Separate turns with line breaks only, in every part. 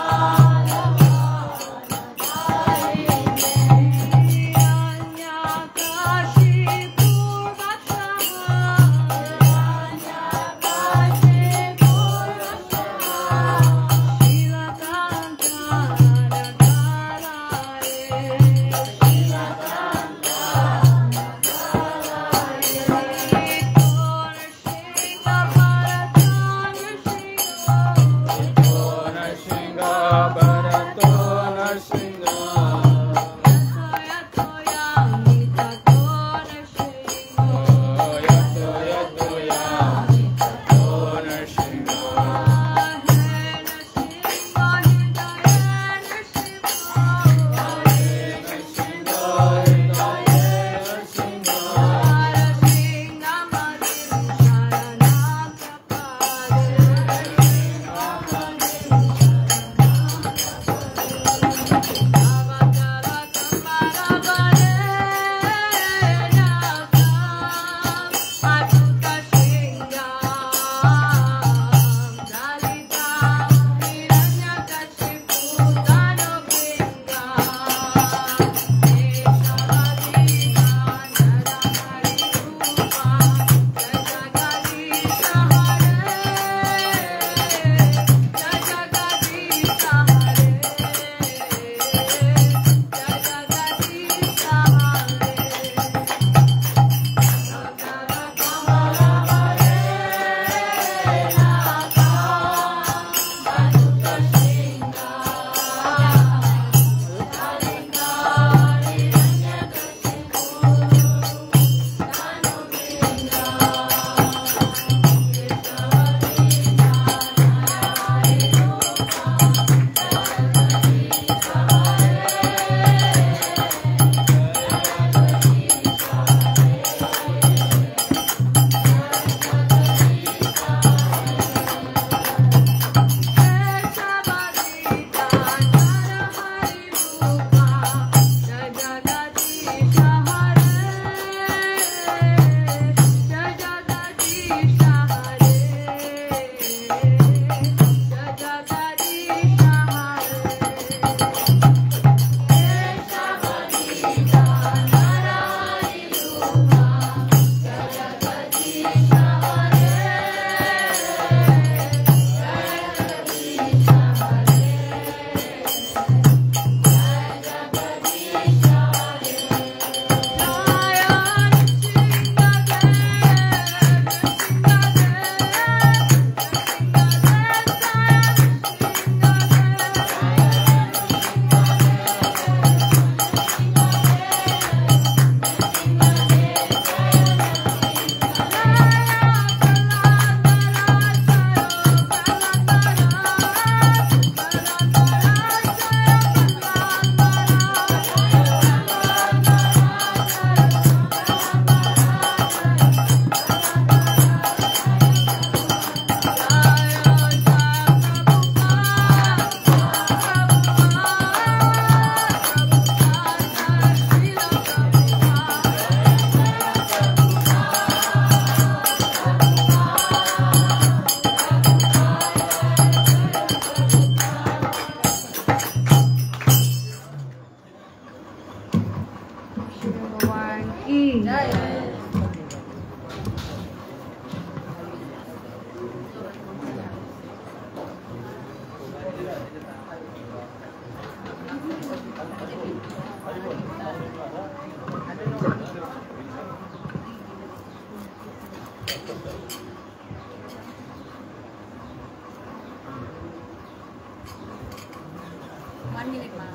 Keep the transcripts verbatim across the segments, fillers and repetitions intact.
One minute, ma'am.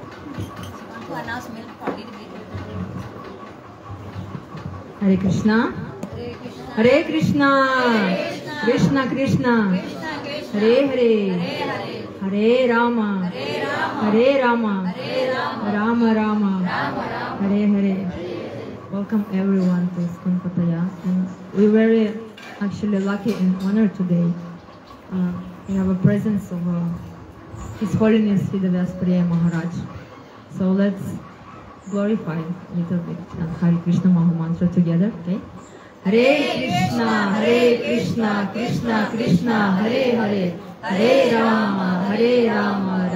Want to announce milk for the video.
Hare Krishna. Hare Krishna. Krishna Krishna. Hare Hare. Hare Rama. Hare Rama. Rama Rama. Hare Hare. Welcome everyone to ISKCON Pattaya. And we're very actually lucky and honored today. Uh, we have a presence of uh, His Holiness Vedavyas Pariya Maharaj. So let's glorify a little bit and Hare Krishna Maha Mantra together, okay? Hare Krishna, Hare Krishna, Krishna Krishna, Hare Hare, Hare Rama, Hare Rama,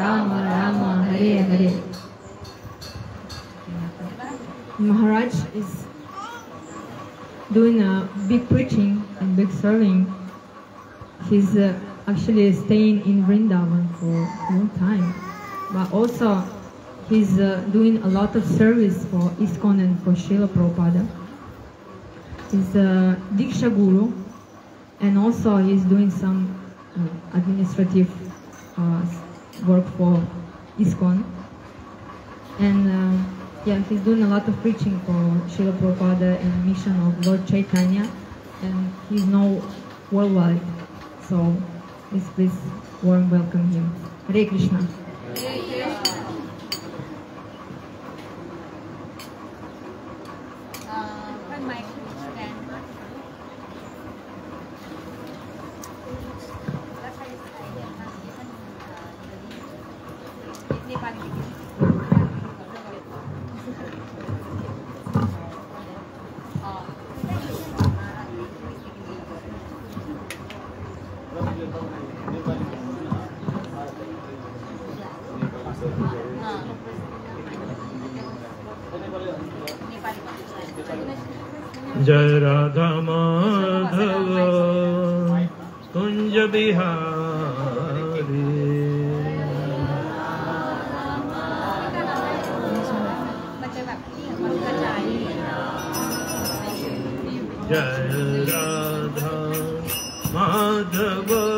doing a big preaching and big serving. He's uh, actually staying in Vrindavan for a long time. But also, he's uh, doing a lot of service for ISKCON and for Srila Prabhupada. He's a Diksha Guru, and also he's doing some uh, administrative uh, work for ISKCON. And uh, yeah, he's doing a lot of preaching for Srila Prabhupada and mission of Lord Chaitanya, and he's now worldwide. So please, please warm welcome him. Hare Krishna.
Hare Krishna. Uh, one mic stand.
Jai Radha Madhava Kunja Bihari Jai Radha Madhava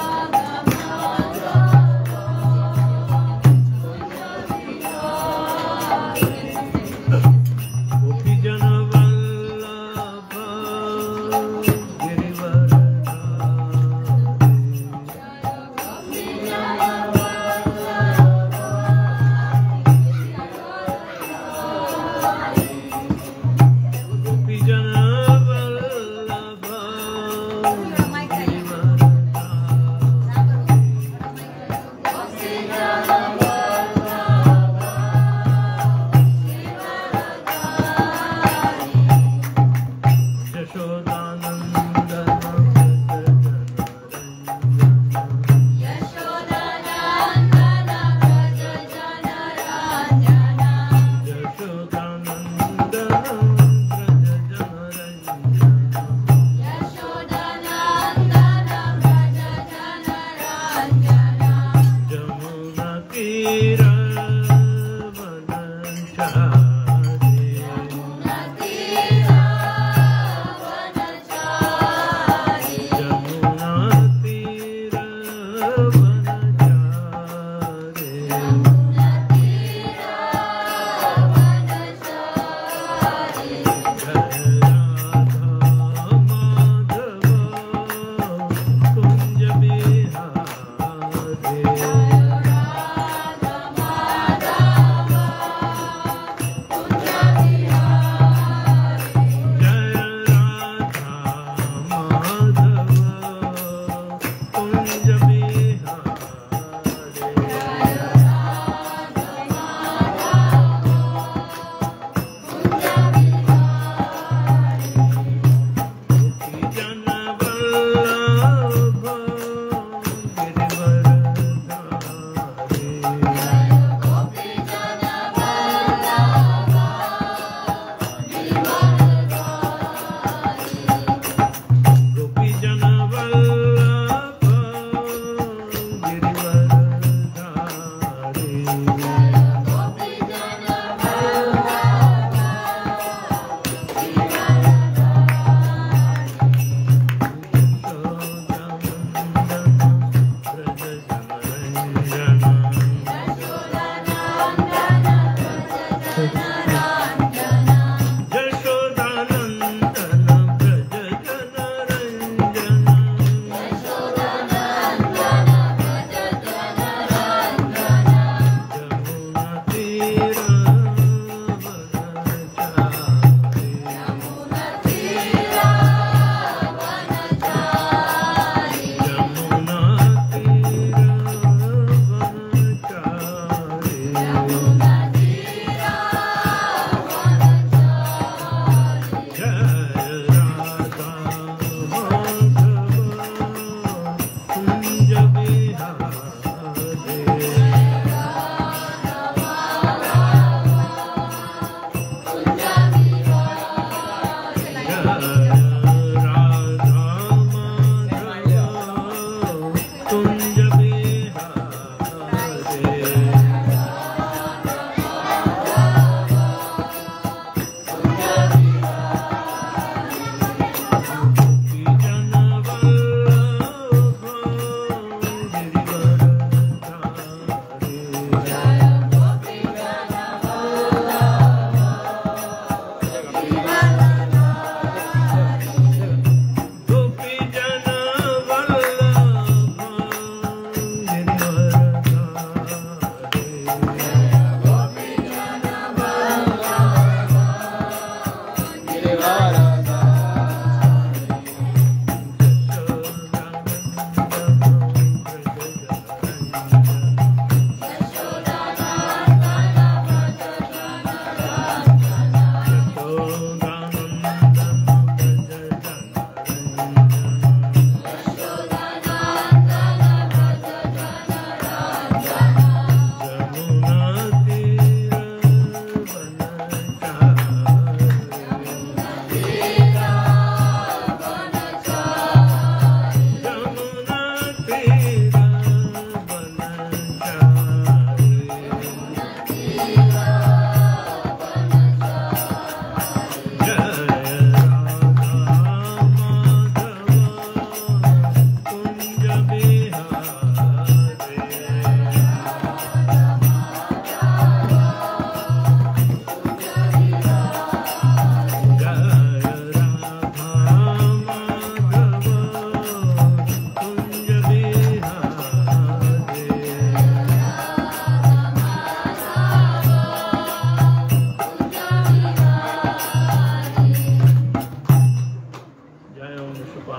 Kunja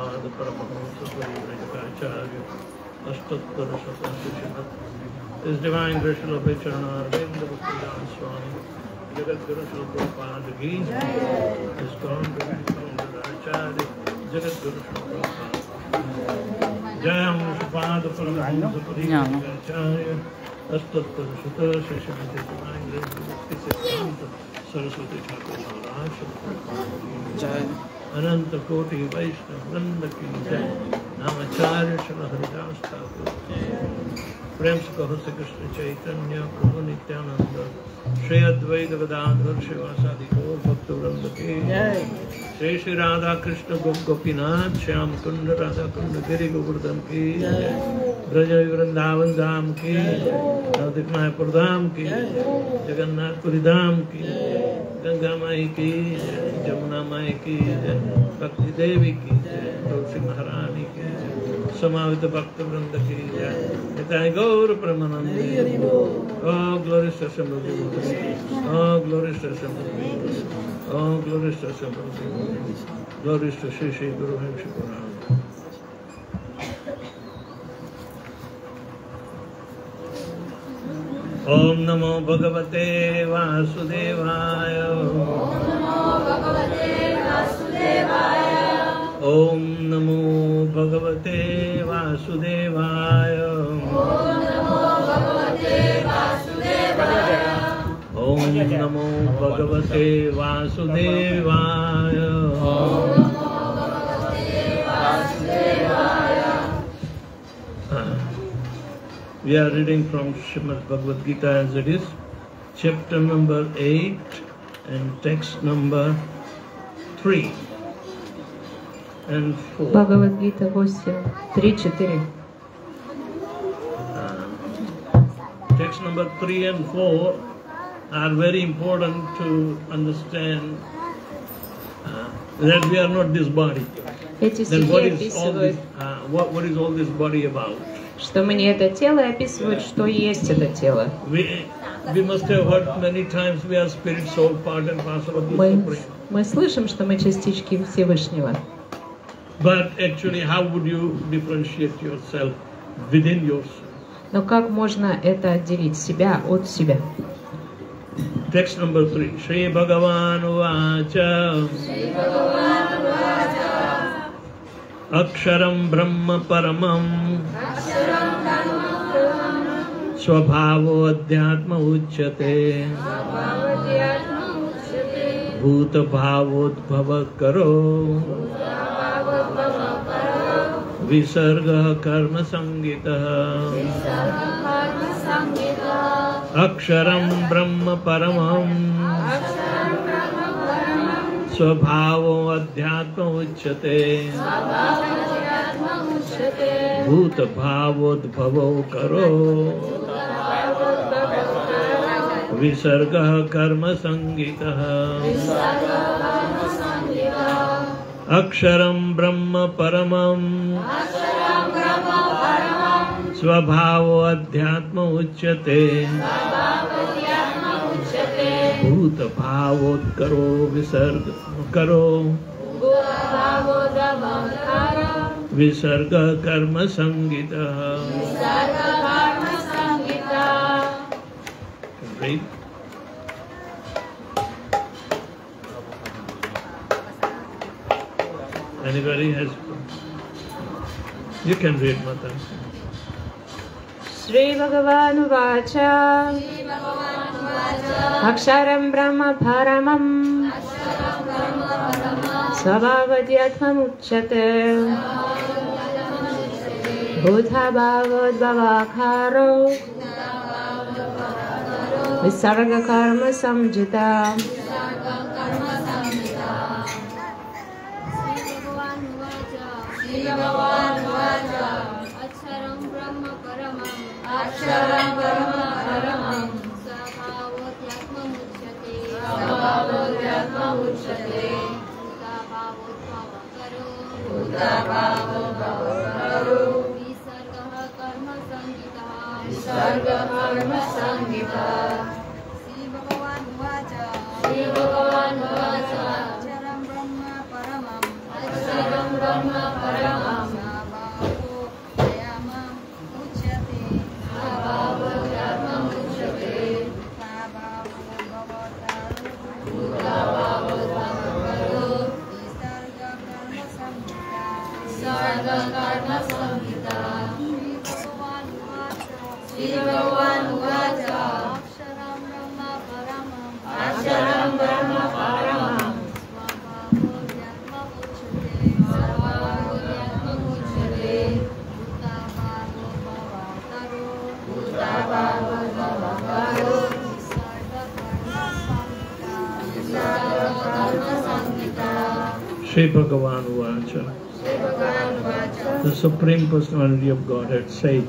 Prabhupada Paramahamsa Parivrajakaracharya Ashtottara Shataśriśrat His Divine Grace Srila Bhaktivinoda Arvinda Bhaktivedanta Swami Jagat Guru Srila Prabhupada Ki His Guru Acharya Jagat Guru Srila Prabhupada Jayam Prabhupada Paramahamsa Parivrajakaracharya Ashtottara Shataśriśrat His Divine Grace Bhaktivedanta Saraswati Thakur Maharaj Jai Ananta Koti Vaishnava Vrinda Ki Jai Namacharya Srila Haridas Thakur Prem se kaho Sri Krishna Chaitanya Prabhu Nityananda Shri Advaita Gadadhar Shivasadi Gaur Bhakta Vrinda Ki Jai Shri Shri Radha Krishna Gop Gopinath Shyam Kunda Radha Kunda Giri Govardhan Ki Jai Braja Vrindavan Dham Ki Navadvip Mayapur Dham Ki Jagannath Puri Dham Ki Ganga Mai Ki Jamuna Mai Ki Bhakti Devi Ki Tulsi Maharani Ki Samavita Bhakta Vrinda Ki Jai Nitai Gaur Pramanandi Oh glorious Assembly Oh glorious Assembly Oh glorious Assembly Glorious to Shri Shri Guru Himshi Puran Om Namo Bhagavate Vasudevaya Om Namo Bhagavate Vasudevaya Om Namo Bhagavate Vasudevaya We are reading from Srimad Bhagavad Gita as it is, chapter number eight and text number three and four.
Бхагавад-гита восемь, три, четыре.
Text number three and four are very important to understand uh, that we are not this body.
Эти
Then what
стихи
is all this?
описывают,
Uh, what, what is all this body about?
что мы не это тело, и описывают, что есть это тело.
We we must have heard many times we are spirit, soul, part and parcel of the
Мы,
Supreme.
мы слышим, что мы частички Всевышнего.
But actually, how would you differentiate yourself within yourself?
Но как можно это отделить себя от себя?
Text number three. Shri Bhagavan Vacha Aksharam Brahma Paramam Swabhavo Adhyatma Uchyate Bhuta Bhavodbhava Karo Visarga Karma Sangita Aksharam Brahma Paramam Swabhavo Adhyatma Uchyate Bhuta Bhavodbhavo Karo Visarga Karma Sangita Aksharam Brahma Paramam Swabhavo Adhyatma Uchyate Bhuta Bhavod Karo Visarga Karo Visarga Karma Sangita. Read. Anybody has? You can read, Mata.
Shri Bhagavan Vacha Aksharam Brahma Paramam Svabhavadhyatmam Uchyate Bhuta Bhavodbhavakaro Visarga Karma Samjita.
Aksharam Brahma Paramam Aksharam Brahma Paramam Sabhavotyatma Uchyate Sabhavotyatma Uchyate Bhuta Bhavodbhavakaro Visarga Karma Sangita Visarga Karma Sangita. Shri Bhagavan Vacha Shri Bhagavan Vacha Aksharam Brahma Paramam Aksharam Brahma Paramam Paramam Sabhavo Dhyamam Uchyate Sabhavo Dhyamam Uchyate Sabhavo Bhavataro Bhutavavo Bhavataro Visarga Karma Samhita Visarga Karma Samhita Shri Bhagavan Uvacha Aksharam Brahma Paramam Aksharam Brahma Paramam Swabhavo Dhyatma Uchyate Swabhavo Dhyatma Uchyate Bhutavavo Bhavataro Bhutavavo Bhavataro Visarga Karma Samhita Visarga Karma Samhita
Shri Bhagavan Uvacha.
Shri Bhagavan Uvacha
The Supreme Personality of Godhead said,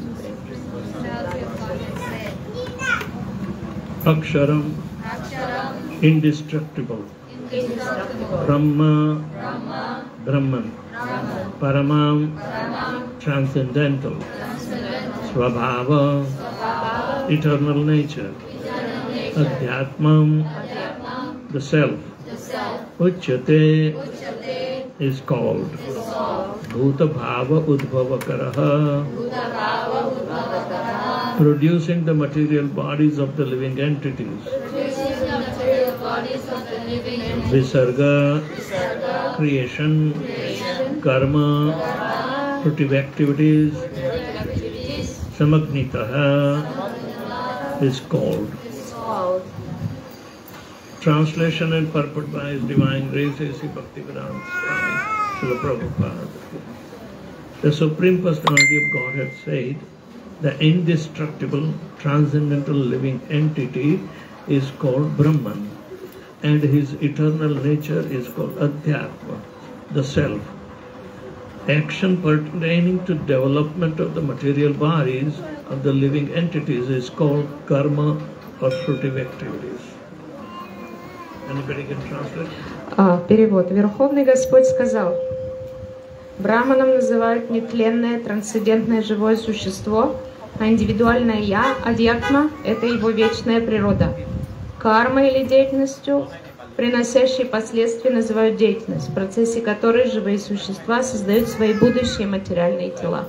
Aksharam,
Aksharam
indestructible,
Indestructible
Brahma,
Brahma
Brahman,
Brahman
Paramam,
Paramam
transcendental,
Transcendental
Swabhava,
Swabhava
eternal nature,
Eternal Nature
Adhyatmam,
Adhyatma
the self,
The Self
Uchyate
Uchyate
is called
is called
Bhuta Bhava Udbhavakaraha,
Bhutavava Udbhavakaraha
producing the material bodies of the living entities,
Producing the material bodies of the living entities
Visarga,
Visarga
creation,
Creation
Karma,
Karma
fruitive activities,
Activities
Samagnitaha is called.
is called
Translation and purport by His Divine Grace A C Bhaktivedanta Swami Srila Prabhupada. The Supreme Personality of Godhead said, the indestructible, transcendental living entity is called Brahman, and his eternal nature is called Adhyatma, the self. Action pertaining to development of the material bodies of the living entities is called karma or fruitive activities. Anybody can translate?
А, перевод. Верховный Господь сказал, Браманом называют нетленное, трансцендентное живое существо, а индивидуальное «я», адьятма, это его вечная природа. Кармой или деятельностью, приносящей последствия, называют деятельность, в процессе которой живые существа создают свои будущие материальные тела.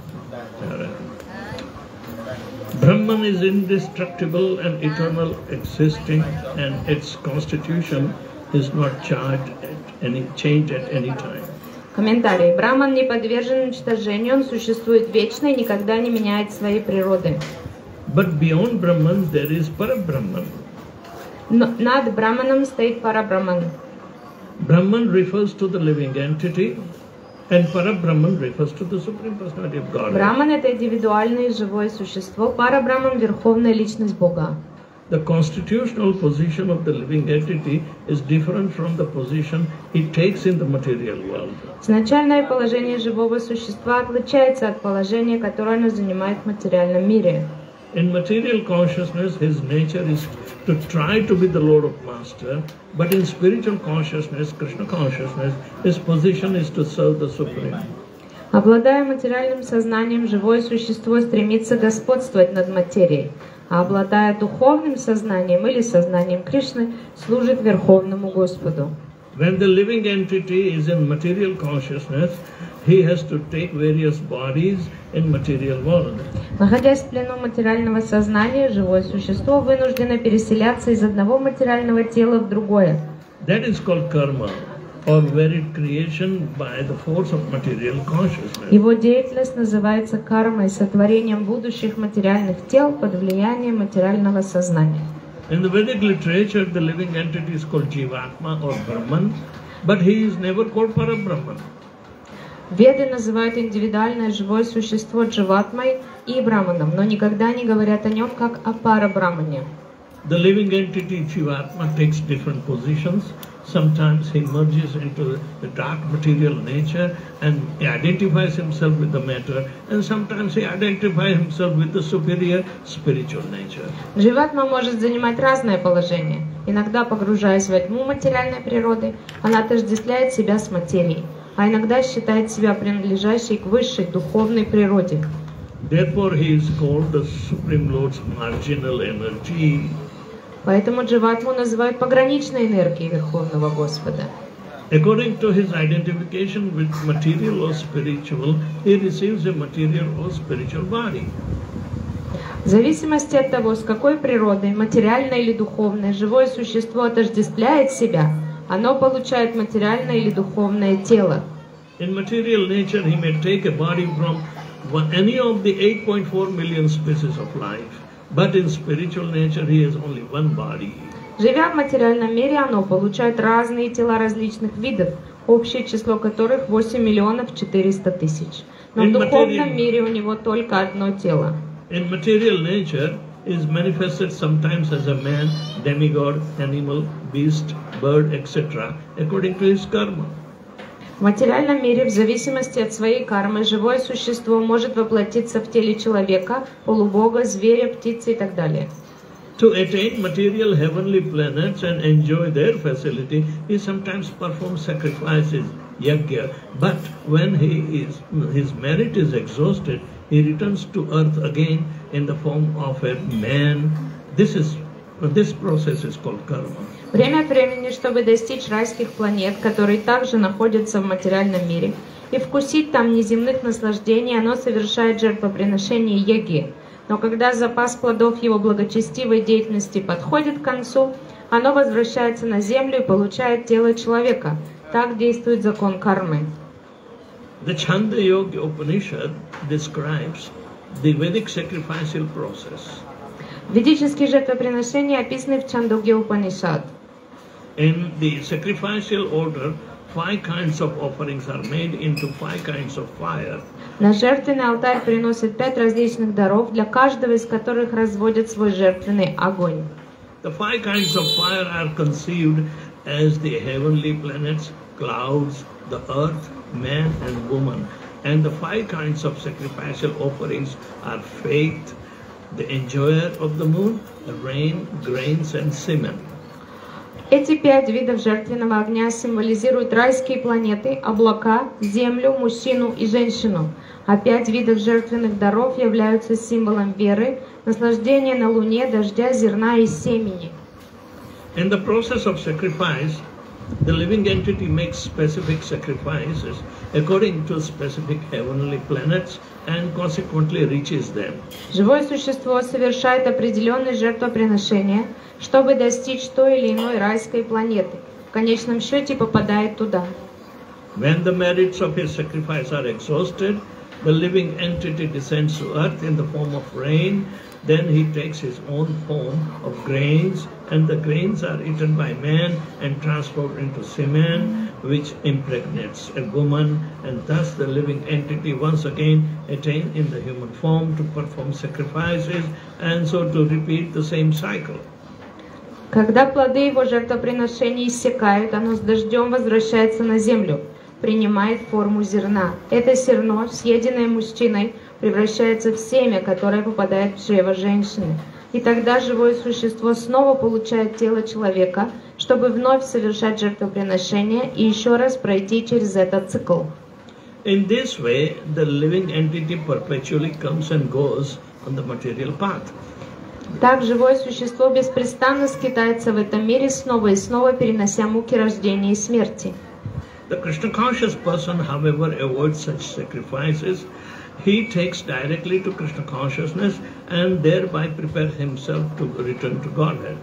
Brahman is indestructible and eternal existing, and its constitution is not charged at any, changed at any time.
Комментарий. Браман не подвержен уничтожению, он существует вечно и никогда не меняет своей природы.
But beyond Brahman there is Parabrahman.
Но над Браманом стоит Парабраман.
Brahman refers to the living entity, and Parabrahman refers to the Supreme Personality of God.
Браман — это индивидуальное живое существо, Парабраман — верховная личность Бога.
The constitutional position of the living entity is different from the position it takes in the material world.
Изначальное положение живого существа отличается от положения, которое оно занимает в материальном мире.
In material consciousness, his nature is to try to be the Lord of Master, but in spiritual consciousness, Krishna consciousness, his position is to serve the Supreme.
Обладая материальным сознанием, живое существо стремится господствовать над материей, а обладая духовным сознанием или сознанием Кришны, служит Верховному Господу.
When the living entity is in material consciousness, he has to take various bodies in material world.
Находясь в плену материального сознания, живое существо вынуждено переселяться из одного материального тела в другое.
That is called karma, or varied creation by the force of material consciousness.
Его деятельность называется кармой, сотворением будущих материальных тел под влиянием материального сознания.
In the Vedic literature, the living entity is called Jivatma or Brahman, but he is never called Parabrahman.
Веды называют индивидуальное живое существо Дживатмой и Браманом, но никогда не говорят о нем как о Парабрамане.
The living entity Jivatma takes different positions. Sometimes he merges into the dark material nature and he identifies himself with the matter, and sometimes he identifies himself with the superior spiritual nature.
Дживатма может занимать разное положение. Иногда, погружаясь во тьму материальной природы, она отождествляет себя с материей, а иногда считает себя принадлежащей к высшей духовной природе.
Therefore he is called the Supreme Lord's marginal energy.
Поэтому Дживатму называют пограничной энергией Верховного Господа.
According to his identification with material or spiritual, he receives a material or spiritual body.
В зависимости от того, с какой природой, материальной или духовной, живое существо отождествляет себя, оно получает материальное или духовное тело.
In material nature, he may take a body from one, any of the eight point four million species of life, but in spiritual nature, he has only one body.
Живя в материальном мире, оно получает разные тела различных видов, общее число которых восемь миллионов четыреста тысяч. Но в духовном мире у него только одно тело.
In material nature is manifested sometimes as a man, demigod, animal, beast, bird, et cetera, according to his karma.
В материальном мире, в зависимости от своей кармы, живое существо может воплотиться в теле человека, полубога, зверя, птицы и так далее.
To attain material heavenly planets and enjoy their facility, he sometimes performs sacrifices, yajna, but when he is, his merit is exhausted, he returns to earth again in the form of a man. This is this process is called karma.
Время от времени, чтобы достичь райских планет, которые также находятся в материальном мире, и вкусить там неземных наслаждений, оно совершает жертвоприношение яги. Но когда запас плодов его благочестивой деятельности подходит к концу, оно возвращается на землю и получает тело человека. Так действует закон кармы.
The Chanda Yoga Upanishad describes the Vedic sacrificial process.
Ведические жертвоприношения описаны в Чандогья Упанишад.
In the sacrificial order, five kinds of offerings are made into five kinds of fire.
На жертвенный алтарь приносят пять различных даров, для каждого из которых разводят свой жертвенный огонь.
The five kinds of fire are conceived as the heavenly planets, clouds, the earth, man and woman. And the five kinds of sacrificial offerings are faith, the enjoyer of the moon, the rain, grains and semen.
Эти пять видов жертвенного огня символизируют райские планеты, облака, землю, мужчину и женщину. А пять видов жертвенных даров являются символом веры, наслаждения на луне, дождя, зерна и семени.
In the process of sacrifice, the living entity makes specific sacrifices according to specific heavenly planets and consequently reaches them.
Живое существо совершает определенные жертвоприношения, чтобы достичь той или иной райской планеты. В конечном счете попадает туда.
When the merits of his sacrifice are exhausted, the living entity descends to earth in the form of rain. Then he takes his own form of grains, and the grains are eaten by man and transformed into semen, which impregnates a woman, and thus the living entity once again attains in the human form to perform sacrifices, and so to repeat the same cycle.
Когда плоды его жертвоприношений иссякают, оно с дождем возвращается на землю, принимает форму зерна. Это зерно, съеденное мужчиной, превращается в семя, которое попадает в чрево женщины. И тогда живое существо снова получает тело человека, чтобы вновь совершать жертвоприношение и еще раз пройти через этот цикл.
In this way, the living entity perpetually comes and goes on the material path.
Так живое существо беспрестанно скитается в этом мире, снова и снова перенося муки рождения и смерти.
The Krishna-conscious person, however, avoids such sacrifices. He takes directly to Krishna consciousness and thereby prepares himself to return to Godhead.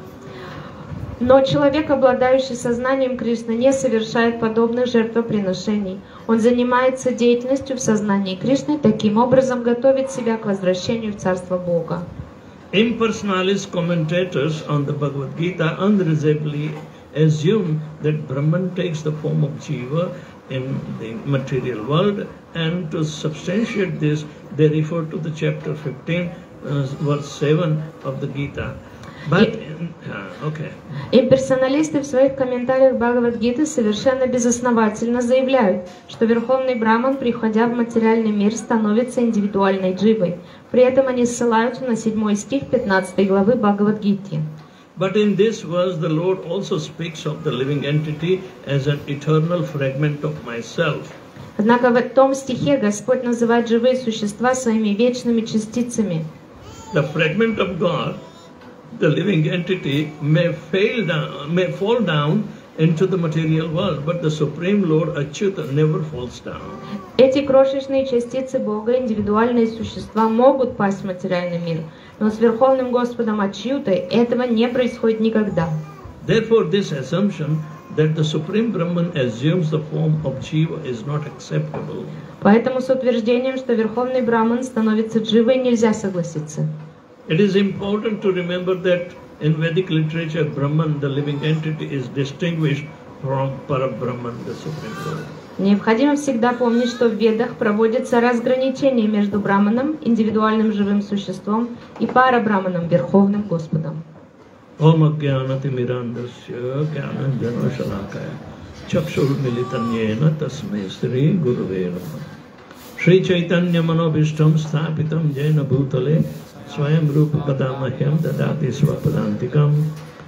Но человек, обладающий сознанием Кришны, не совершает подобных жертвоприношений. Он занимается деятельностью в сознании Кришны, таким образом готовит себя к возвращению в Царство Бога.
Impersonalist commentators on the Bhagavad Gita unreasonably assume that Brahman takes the form of Jiva in the material world, and to substantiate this, they refer to the chapter fifteen, uh, verse seven of the Gita. But, uh, okay.
Имперсоналисты в своих комментариях Бхагавад-гиты совершенно безосновательно заявляют, что Верховный Браман, приходя в материальный мир, становится индивидуальной дживой. При этом они ссылаются на седьмой стих пятнадцатой главы Бхагавад-гиты.
But in this verse, the Lord also speaks of the living entity as an eternal fragment of myself.
Однако в том стихе Господь называет живые существа своими вечными частицами.
The fragment of God, the living entity, may fail down, may fall down into the material world, but the Supreme Lord Achyuta never falls down.
Эти крошечные частицы Бога, индивидуальные существа, могут пасть в материальный мир, но с Верховным Господом Ачьютой этого не происходит никогда.
Therefore, this assumption that the Supreme Brahman assumes the form of Jiva is not acceptable.
Поэтому с утверждением, что Верховный Браман становится дживой, нельзя согласиться.
It is important to remember that in Vedic literature, Brahman, the living entity, is distinguished from Parabrahman, the Supreme Lord.
Необходимо всегда помнить, что в Ведах проводится разграничение между Браманом, индивидуальным живым существом, и Парабраманом, Верховным Господом.
Om Ajnanati Mirandasya Jnananjana Shalakaya Chakshur Militanyena Tasmai Sri Guruve Namaha Sri Chaitanya Manobhishtam Sthapitam Jena Bhutale Swayam Rupa Padamahyam Dadati Swapadantikam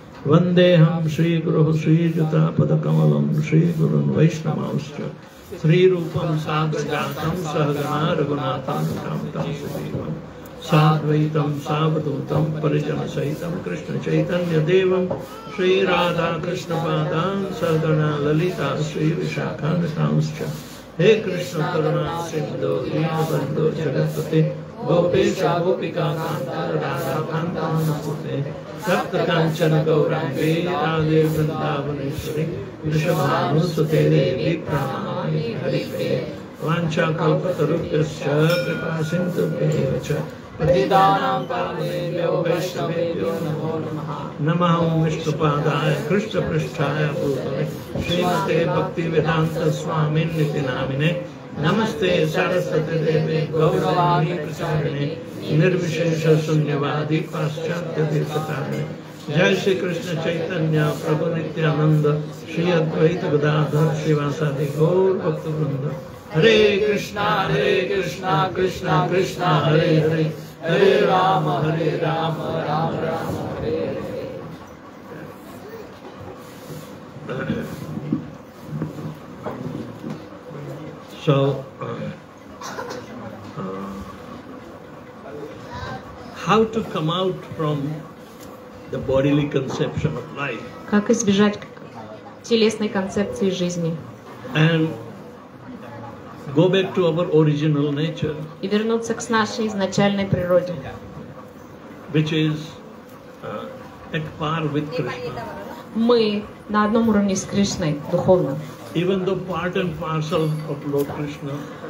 Vandeham Sri Guru Sri Juta Padakamalam Sri Gurun Vaishnavauscha Sri Rupam Sadhagatam Sahagana Raghunatham Tamtam Sudevam Sadvaitam Savadutam Parijana Saitam Krishna Chaitanya Devam Sri Radha Krishna Padam Sadhana Lalita Sri Vishakanatamscha He Krishna Karuna Sindhu Deenabandhu Jagapati Gopesha Gopika Kanta Radha Kanta Namute Sapta Kanchana Gaurangi Radhe Vrindavaneshwari Vrishabhanu Sute Devi Pranamani Haripe Vancha Kalpatarupyascha Kripa Sindhu Cha Patidanam Pavanebhyo Vaishnavebhyo Namo Namaha Namaham Vishnupadaya Krishna Pristhaya Bhutale Srimate Bhaktivedanta Swamin Nitinamine Namaste Saraswati Devi Gauravani Pracharine Nirvishesha Sunyavadi Paschatya Desatane Jai Shri Krishna Chaitanya Prabhu Nityananda Shri Advaita Gadadhar Srivasadi Gaur Bhakta Vrinda Hare Krishna Hare Krishna Krishna Krishna Hare Hare Hare Rama Hare Rama Rama Rama Hare Hare. So, uh, uh, how to come out from the bodily conception of life?
Как избежать телесной концепции жизни
And go back to our original nature,
и вернуться к нашей изначальной природе,
which is uh, at par with Krishna.
Мы на одном уровне с Кришной, духовно.
Even though part and parcel of Lord Krishna,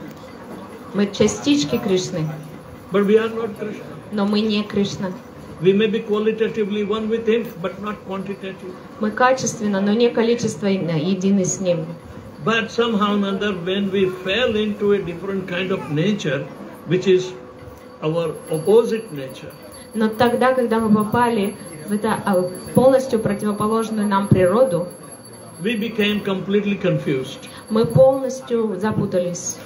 Мы частички Кришны,
but we are not Krishna.
но мы не Кришна.
We may be qualitatively one with Him, but not quantitative.
Мы качественно, но не количественно едины с Ним.
But somehow or another, when we fell into a different kind of nature, which is our opposite nature,
Но тогда, когда мы попали в это а, полностью противоположную нам природу,
we became completely confused.
мы полностью запутались.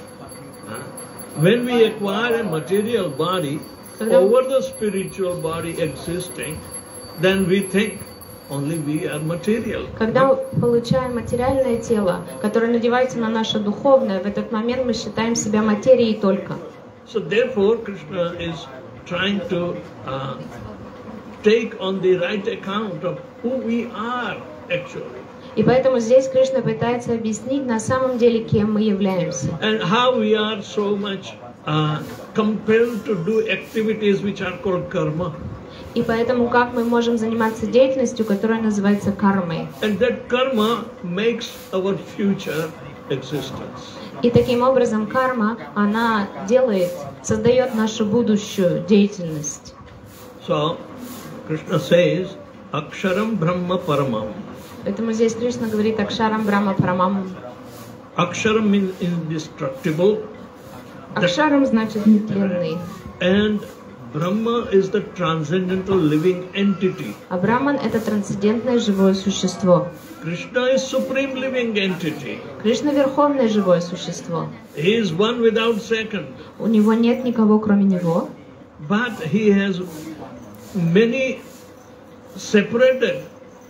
When we acquire a material body over the spiritual body existing, then we think only we are material.
Когда мы получаем материальное тело, которое надевается на наше духовное, в этот момент мы считаем себя материей только.
So therefore, Krishna is trying to uh, take on the right account of who we are actually.
И поэтому здесь Кришна пытается объяснить на самом деле, кем мы являемся.
And how we are so much uh, compelled to do activities which are called karma.
И поэтому как мы можем заниматься деятельностью, которая называется кармой.
And that karma makes our future existence.
И таким образом карма, она делает, создает нашу будущую деятельность.
So, Krishna says, Aksharam Brahma Paramam.
Поэтому здесь Кришна говорит Акшарам Брахма Парамам.
Aksharam means indestructible.
Акшарам значит нетленный.
And Brahma is the transcendental living entity.
А Браман — это трансцендентное живое существо.
Krishna is supreme living entity.
Кришна — верховное живое существо.
He is one without second.
У него нет никого, кроме него.
But he has many separated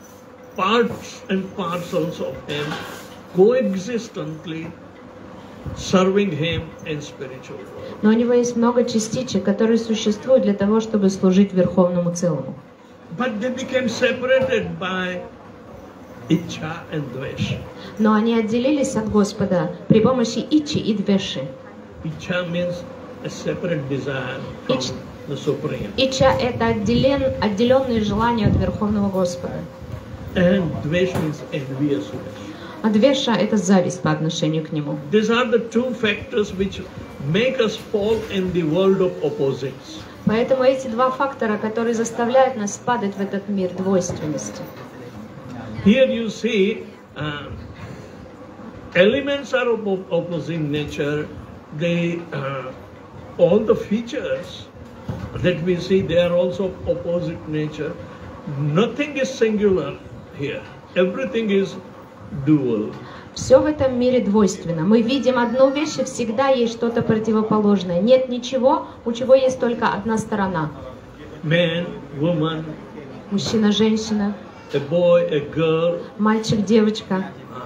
parts and parcels of him coexistently serving him in spiritual world.
Но у него есть много частичек, которые существуют для того, чтобы служить верховному целому.
But they became separated by Ichcha and Dvesh.
Но они отделились от Господа при помощи ичи и двеши.
Ichcha means a separate desire from
Ich-
the Supreme.
Ича – это отделен, отделенные желания от Верховного Господа.
And Dvesh means enviousness.
А двеша – это зависть по отношению к Нему.
These are the two factors which make us fall in the world of opposites.
Поэтому эти два фактора, которые заставляют нас падать в этот мир двойственности.
Here you see uh, elements are of op- opposing nature. They, uh, all the features that we see, they are also of opposite nature. Nothing is singular here. Everything is dual.
Все в этом мире двойственно. Мы видим одну вещь, и всегда есть что-то противоположное. Нет ничего, у чего есть только одна сторона.
Man, woman,
Мужчина, женщина,
a boy, a girl,
мальчик, девочка,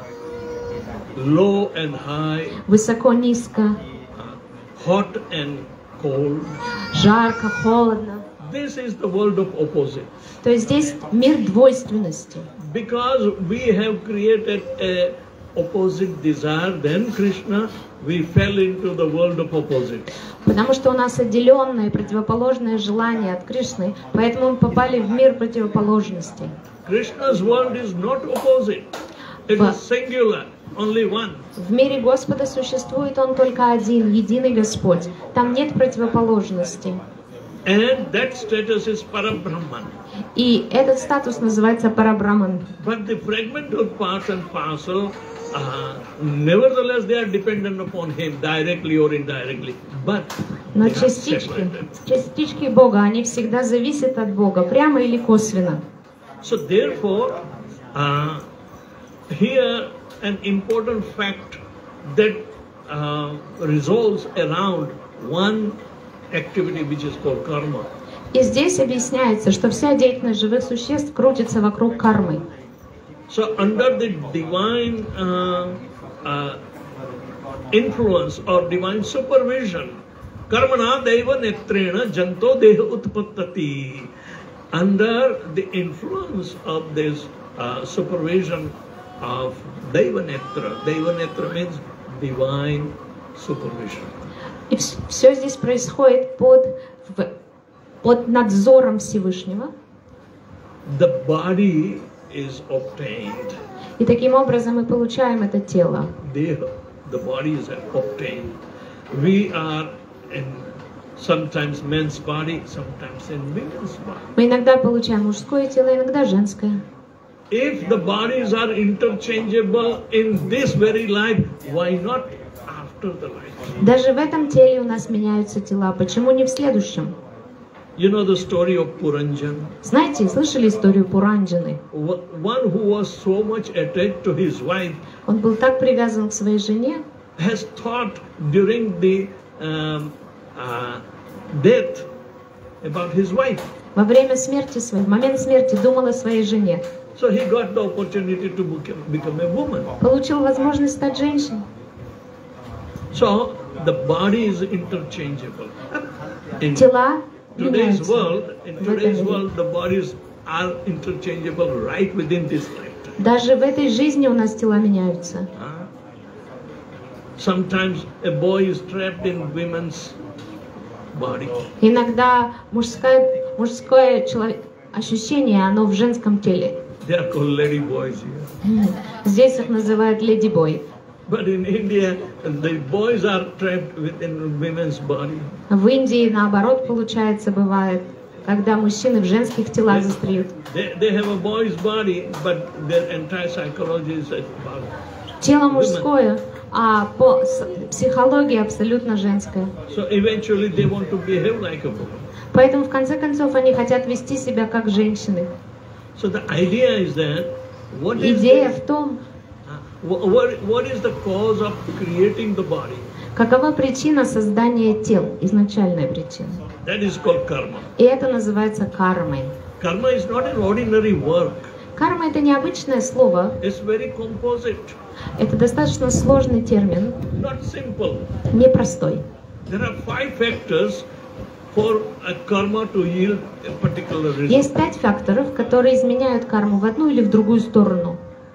low and high,
высоко, низко,
hot and cold.
жарко, холодно.
This is the world of opposites.
То есть здесь мир двойственности.
Because we have created a opposite desire, then Krishna, we fell into the world of opposites.
Потому что у нас отделенное, противоположное желание от Кришны, поэтому мы попали в мир противоположностей.
Krishna's world is not opposite. It
But-
is singular, only one.
В мире Господа существует Он только один, единый Господь. Там нет противоположностей.
And that status is Parabrahman.
И этот статус называется Парабраман.
But the fragmental part and parcel, uh, nevertheless they are dependent upon him directly or indirectly. But
Но
they are
частички,
separated.
частички Бога, они всегда зависят от Бога, прямо или косвенно.
So therefore, uh, here an important fact that uh, resolves around one activity which is called karma.
И здесь объясняется, что вся деятельность живых существ крутится вокруг кармы.
So under the divine uh, uh, influence or divine supervision, karmana deva netrena janto deha utpattati. Under the influence of this uh, supervision of deva netra, deva netra means divine supervision.
И все здесь происходит под, в- под надзором Всевышнего.
The body is obtained.
И таким образом мы получаем это тело.
Deha, the body is obtained. We are in sometimes men's body, sometimes in women's body.
Мы иногда получаем мужское тело, иногда женское.
If the bodies are interchangeable in this very life, why not after the life?
Даже в этом теле у нас меняются тела. Почему не в следующем?
You know the story of Puranjan?
Знаете, слышали историю Пуранджаны?
One who was so much attached to his wife
Он был так привязан к своей жене,
has thought during the um, uh, death about his wife.
во время смерти своей, в момент смерти думал о своей жене.
So he got the opportunity to become, become a woman.
Получил возможность стать женщиной.
So the body is interchangeable. In
Тела
today's
меняются.
world, in
в этом
today's
мире.
world, the bodies are interchangeable right within this lifetime.
Даже в этой жизни у нас тела меняются.
Huh? Sometimes a boy is trapped in women's body.
Иногда мужское, мужское человек, ощущение, оно в женском теле.
They are called lady boys here.
Здесь их называют леди-бой.
But in India, the boys are trapped within women's body.
В Индии, наоборот, получается, бывает, когда мужчины в женских телах застряют.
They, they have a boy's body, but their entire psychology is about.
Тело мужское, а по с- психологии абсолютно женское.
So eventually they want to behave like a woman.
Поэтому, в конце концов, они хотят вести себя как женщины.
So the idea is that what is
Идея
the,
в том,
uh, what, what is the cause of creating the body?
какова причина создания тел, изначальная причина.
That is called karma.
И это называется кармой.
Karma is not an ordinary work.
Карма — это необычное слово,
It's very composite,
это достаточно сложный термин,
not simple.
непростой.
There are five factors for a karma to yield a particular result.
Есть пять факторов, которые изменяют карму в одну или в другую сторону.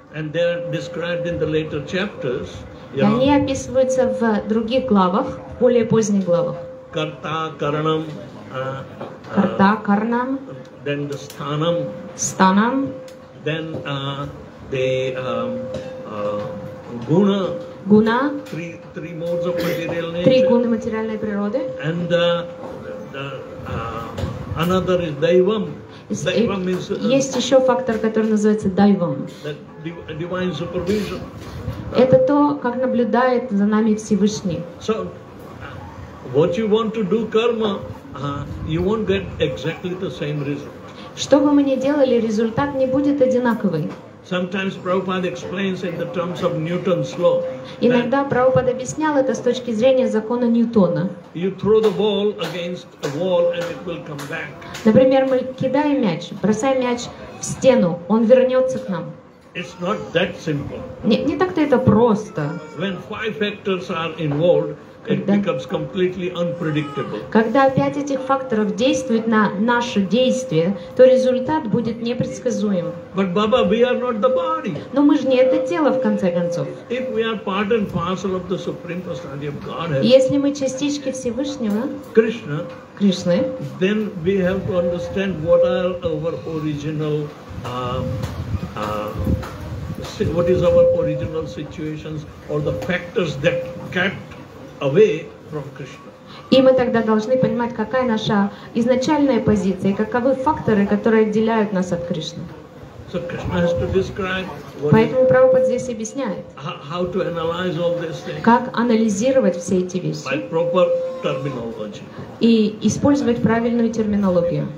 And they're described in the later chapters.
И они описываются в других главах, в более поздних главах.
Karta, Karanam, uh,
Карта, Карнам,
then the Sthanam,
Станам,
then uh, the um, uh, Guna,
Гуна,
three, three modes of material
три
nature.
гуны материальной природы.
And uh, the, uh, another is Daivam. Daivam is uh,
Есть еще фактор, который называется дайвам.
the div- divine supervision.
Это то, как наблюдает за нами Всевышний.
So, what you want to do karma, uh, you won't get exactly the same result.
Что бы мы ни делали, результат не будет одинаковый.
Sometimes Prabhupada explains in the terms of Newton's law.
Иногда Прабхупада объяснял это с точки зрения закона Ньютона.
You throw the ball against a wall and it will come back.
Например, мы кидаем мяч, бросаем мяч в стену, он вернется к нам.
It's not that simple.
Не, не так-то это просто.
When five factors are involved, it
Когда-
becomes completely unpredictable.
Когда пять этих факторов действуют на наше действие, то результат будет непредсказуем.
But Baba, we are not the body.
Но мы же не это тело, в конце концов.
If we are part and parcel of the Supreme Personality of Godhead,
Если мы частички Всевышнего,
Krishna,
Кришны,
then we have to understand what are our original, um, uh, si- what is our original situations or the factors that kept away from Krishna.
и мы тогда должны понимать, какая наша изначальная позиция и каковы факторы, которые отделяют нас от Кришны.
So Krishna has to describe what is,
Поэтому Прабхупад здесь объясняет,
how, how to analyze all these things
как анализировать все эти вещи
by proper terminology.
и использовать правильную терминологию.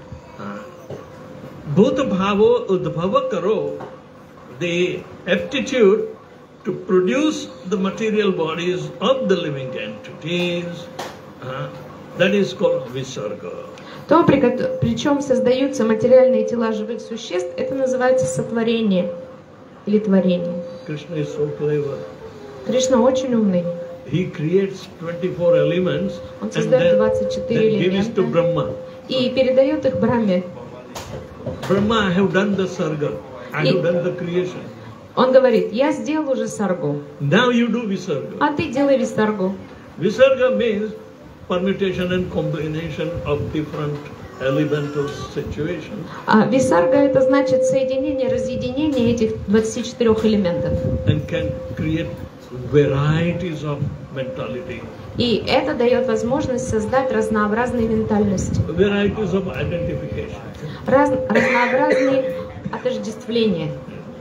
Bhuta bhavo udbhava karo, the aptitude to produce the material bodies of the living entities, uh, that is called visarga.
То, при, кото- при чем создаются материальные тела живых существ, это называется сотворение или творение.
Krishna is so clever.
Кришна очень умный.
He creates twenty-four elements
Он
and
создает
then,
двадцать четыре
then gives to
элемента
Brahma.
и передает их Брахме.
Brahma, I have done the sarga. I
И-
have done the creation.
Он говорит, я сделал уже саргу,
Now you do visarga.
а ты делай висаргу.
Visarga means permutation and combination of different elemental situations.
А висарга это значит соединение, разъединение этих двадцати четырёх элементов.
And can create varieties of mentality,
И это дает возможность создать разнообразные ментальности,
varieties of identification.
раз- разнообразные отождествления.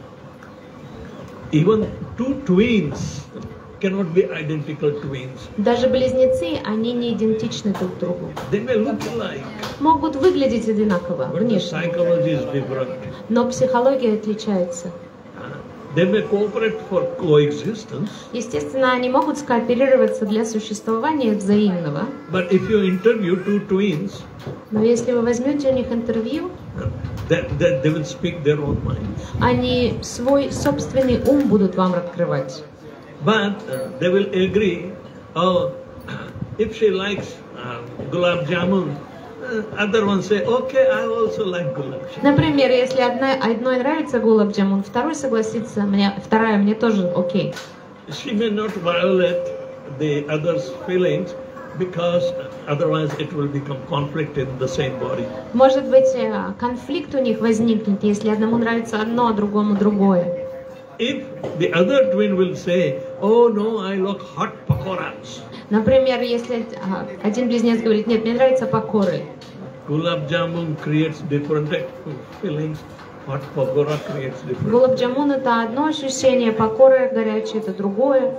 Even two twins cannot be identical twins.
Даже близнецы, они не идентичны друг другу.
They may look alike,
Могут выглядеть одинаково
but the
внешне,
psychology is different.
но психология отличается.
They may cooperate for coexistence,
Естественно, они могут скооперироваться для существования взаимного,
but if you interview two twins,
но если вы возьмете у них интервью,
that, that they will speak their own minds.
они свой собственный ум будут вам открывать.
But uh, they will agree, oh, if she likes uh, gulab jamun, uh, other one say, okay, I also like gulab jamun.
Например, если одна, одной нравится гулаб джамун, второй согласится, мне, вторая мне тоже окей.
She may not violate the other's feelings because otherwise it will become conflict in the same body.
Может быть, э, конфликт у них возникнет, если одному нравится одно, а другому другое.
If the other twin will say, oh no, I like hot pakoras,
Например, если а, один близнец говорит, нет, мне нравятся покоры.
gulab jamun creates different feelings, hot pakora creates different.
Гулаб джамун это одно ощущение, покоры горячие это другое.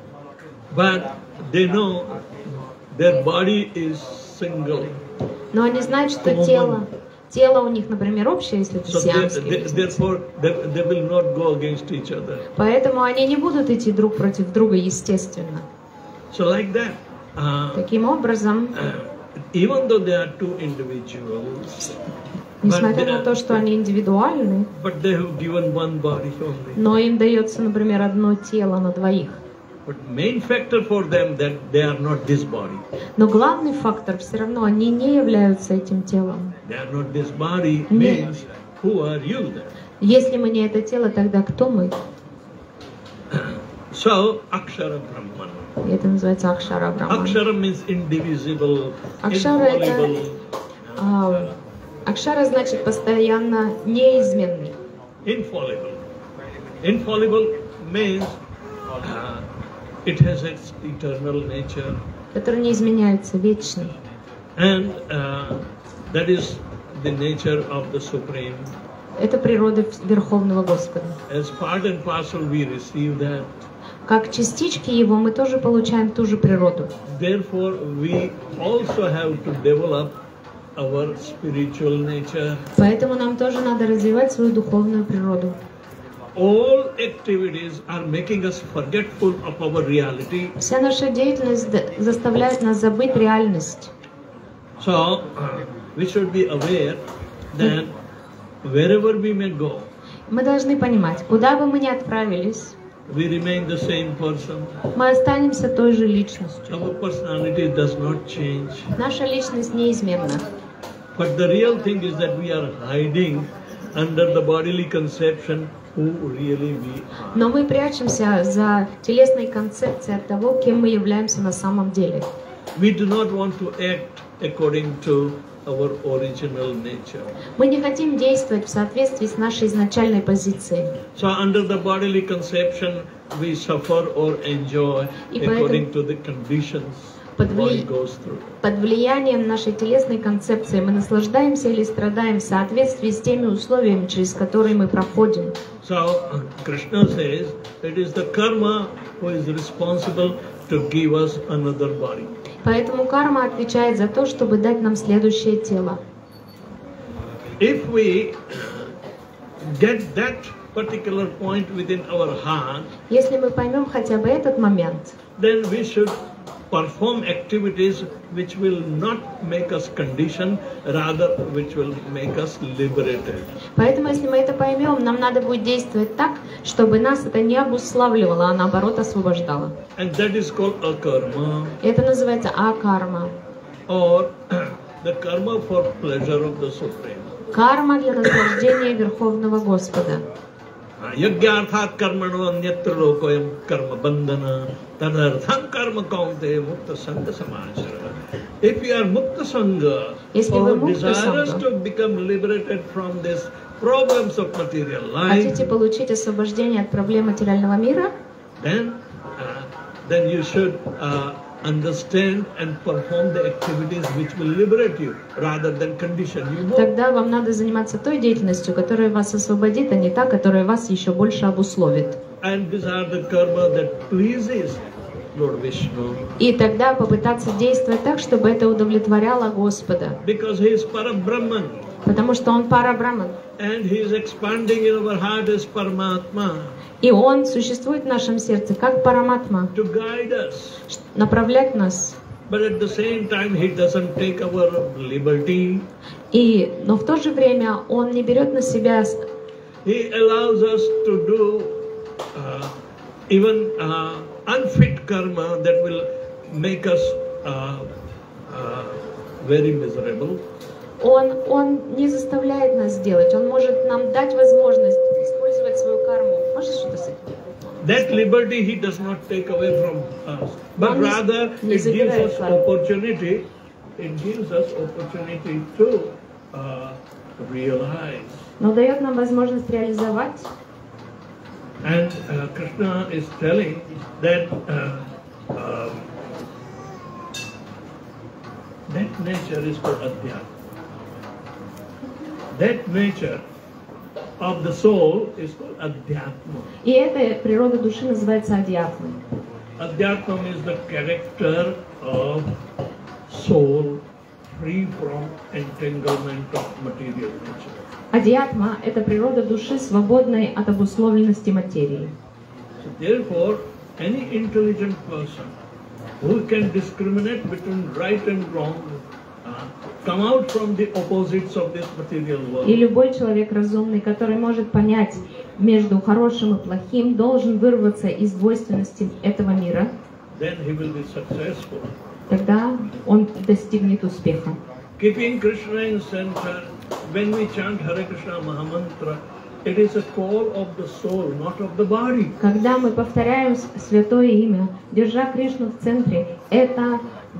But they know their body is single.
Но они знают, что тело, тело у них, например, общее, если это
So they,
сиамские
they,
близнецы.
therefore they, they will not go against each other.
Поэтому они не будут идти друг против друга, естественно.
So like that, uh,
Таким образом,
even though they are two individuals,
несмотря на то, что они индивидуальны,
but they have given one body only.
но им дается, например, одно тело на двоих.
But main factor for them that they are not this body.
Но главный фактор все равно, они не являются этим телом.
They are not this body
Не-
means who are you then?
Если мы не это тело, тогда кто мы?
So, Akshara Brahman.
И это называется Акшара Брахман.
Akshara means indivisible,
Акшара это
infallible.
а, Акшара значит постоянно неизменный.
Infallible. Infallible means uh, it has its eternal nature,
Который не изменяется, вечный.
and uh, that is the nature of the Supreme.
Это природа Верховного Господа.
As part and parcel, we receive that.
Как частички Его мы тоже получаем ту же природу.
Therefore, we also have to develop our spiritual nature.
Поэтому нам тоже надо развивать свою духовную природу.
All activities are making us forgetful of our reality.
Вся наша деятельность д- заставляет нас забыть реальность.
So, uh, we should be aware that wherever we may go,
Мы должны понимать, куда бы мы ни отправились,
we remain the same person.
мы останемся той же личностью.
Our personality does not change.
Наша личность неизменна.
But the real thing is that we are hiding under the bodily conception who really we are.
Но мы прячемся за телесной концепцией от того, кем мы являемся на самом деле.
We do not want to act according to our original nature.
Мы не хотим действовать в соответствии с нашей изначальной позицией.
So under the bodily conception, we suffer or enjoy
И
according to the conditions the
Под
body
вли-
goes through.
Под влиянием нашей телесной концепции мы наслаждаемся или страдаем в соответствии с теми условиями, через которые мы проходим.
So Krishna says it is the karma who is responsible to give us another body.
Поэтому карма отвечает за то, чтобы дать нам следующее тело.
If we get that particular point within our heart,
Если мы поймем хотя бы этот момент,
then we should perform activities which will not make us conditioned, rather which will make us liberated.
поэтому если мы это поймем, нам надо будет действовать так, чтобы нас это не обуславливало, а наоборот освобождало.
And that is called a karma,
Это называется акарма.
or the karma for pleasure of the Supreme.
Карма для наслаждения Верховного Господа.
Yagyarthat karmano anyatra lokoyam karma bandhana tadartham karma kaunte mukta sangha samachara. If you are mukta sangha,
Если
or
вы мукта
desirous
санга,
to become liberated from these problems of material life,
хотите получить освобождение от проблем материального мира,
then uh, then you should uh, understand and perform the activities which will liberate you rather than condition you more.
тогда вам надо заниматься той деятельностью, которая вас освободит, а не та, которая вас еще больше обусловит.
And these are the karma that pleases Lord Vishnu,
И тогда попытаться действовать так, чтобы это удовлетворяло Господа.
because he is Parabrahman.
Потому что Он Парабраман.
And he is expanding in our heart as Paramatma
И Он существует в нашем сердце как Параматма,
to guide us.
направлять нас.
But at the same time, he doesn't take our liberty.
И, но в то же время Он не берет на себя,
He allows us to do uh, even uh, unfit karma that will make us uh, uh, very miserable.
Он, он не заставляет нас делать. Он может нам дать возможность использовать свою карму. Можешь что-то с этим?
That liberty he does not take away from us, but
Он не-
rather
не
it gives
забирает
us
карму.
opportunity. It gives us opportunity to uh, realize.
Но дает нам возможность реализовать.
And uh, Krishna is telling that uh, um, that nature is called Adhyatma. That nature of the soul is called Adhyatma.
И эта природа души называется адьятмой.
Adhyatma is the character of soul free from entanglement of material nature.
Адьятма – это природа души, свободной от обусловленности материи.
So therefore, any intelligent person who can discriminate between right and wrong, uh, come out from the opposites of this material
И
world,
любой человек разумный, который может понять между хорошим и плохим, должен вырваться из двойственности этого мира.
then he will be successful.
Тогда он достигнет успеха.
Keeping Krishna in center, when we chant Hare Krishna Mahamantra, it is a call of the soul, not of the body.
Когда мы повторяем святое имя, держа Кришну в центре, это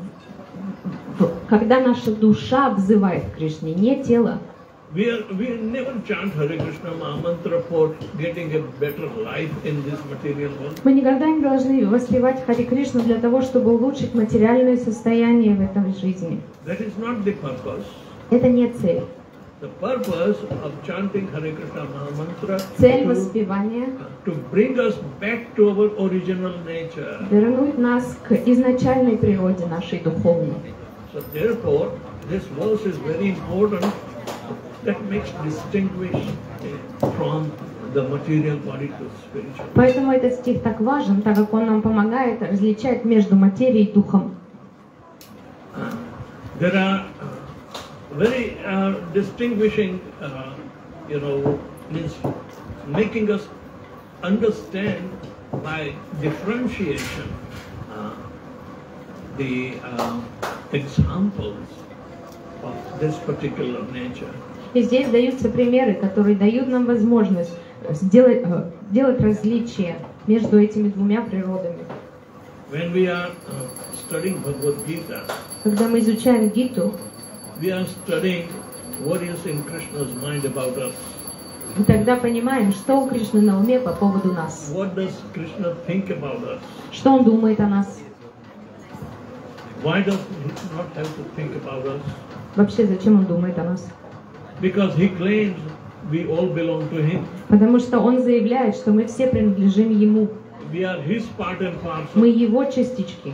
когда наша душа взывает к Кришне, не тело.
We are, we never chant Hare Krishna Mahamantra for getting a better life in this material world.
Мы никогда не должны воспевать Харе Кришну для того, чтобы улучшить материальное состояние в этой жизни.
That is not the purpose.
Это не цель.
The purpose of chanting Hare Krishna Mahamantra
Цель
to,
воспевания
to bring us back to our original nature.
— вернуть нас к изначальной природе нашей духовной.
So therefore, this verse is very important. That makes distinguish from the material body to spiritual.
Поэтому этот стих так важен, так как он нам помогает различать между материей и духом.
There are very uh, distinguishing, uh, you know, means making us understand by differentiation uh, the uh, examples of this particular nature.
И здесь даются примеры, которые дают нам возможность сделать, делать различия между этими двумя природами.
When we are uh, studying Bhagavad Gita,
Когда мы изучаем Гиту,
we are studying what is in Krishna's mind about us.
мы тогда понимаем, что у Кришны на уме по поводу нас,
What does Krishna think about us?
что он думает о нас.
Why does he not have to think about us?
Вообще, зачем он думает о нас?
Because he claims we all belong to him.
Потому что он заявляет, что мы все принадлежим ему.
We are his part and
Мы
parcel.
его частички.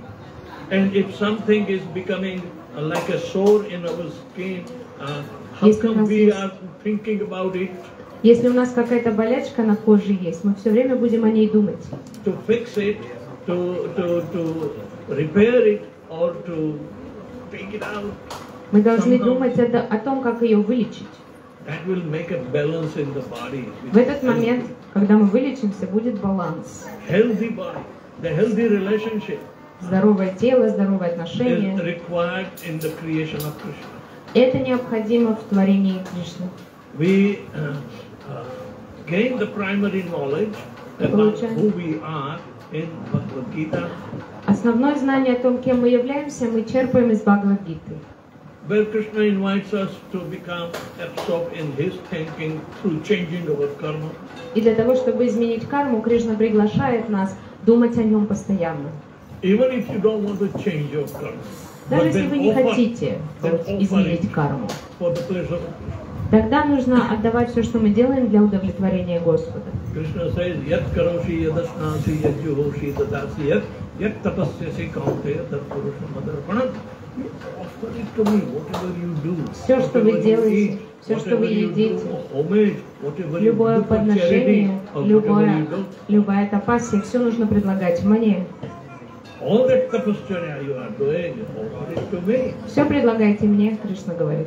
And if something is becoming uh, like a sore in our skin, uh, how
Если у
come
нас
we
есть-
are thinking about it?
Если у нас какая-то болячка на коже есть, мы все время будем о ней думать.
To fix it, to, to, to repair it, or to take it out.
Мы должны
Somehow.
думать это, о том, как ее вылечить.
That will make a balance in the body.
В этот момент, когда мы вылечимся, будет баланс.
Healthy body, the healthy relationship
Здоровое тело, здоровое
is
отношение.
required in the creation of Krishna.
Это необходимо в творении Кришны.
We uh, uh, gain the primary knowledge about who we are in Bhagavad Gita,
Основное знание о том, кем мы являемся, мы черпаем из Бхагавад-гиты,
where Krishna invites us to become absorbed in his thinking through changing our karma.
И для того, чтобы изменить карму, Кришна приглашает нас думать о нем постоянно.
Even if you don't want to change your karma,
Даже
but
если
then
вы не
offer-
хотите
then
вот,
offer
изменить
it
карму,
for the pleasure of Krishna.
тогда нужно отдавать все, что мы делаем, для удовлетворения Господа.
Krishna says, Yat karoshi yadasnasi yadjuhoshi dadasi yat yat tapasyasi kaunteya tat purusham adarpanam. You offer it to me, whatever you do.
Все, что вы
whatever you
делаете,
eat,
все, что вы
whatever you do,
едите,
homage, whatever you
любое
do for charity,
подношение,
or whatever
любое,
you do.
любая тапасия, все нужно предлагать мне.
All that tapasya you are doing, offer it to me.
Все предлагайте мне, Кришна говорит.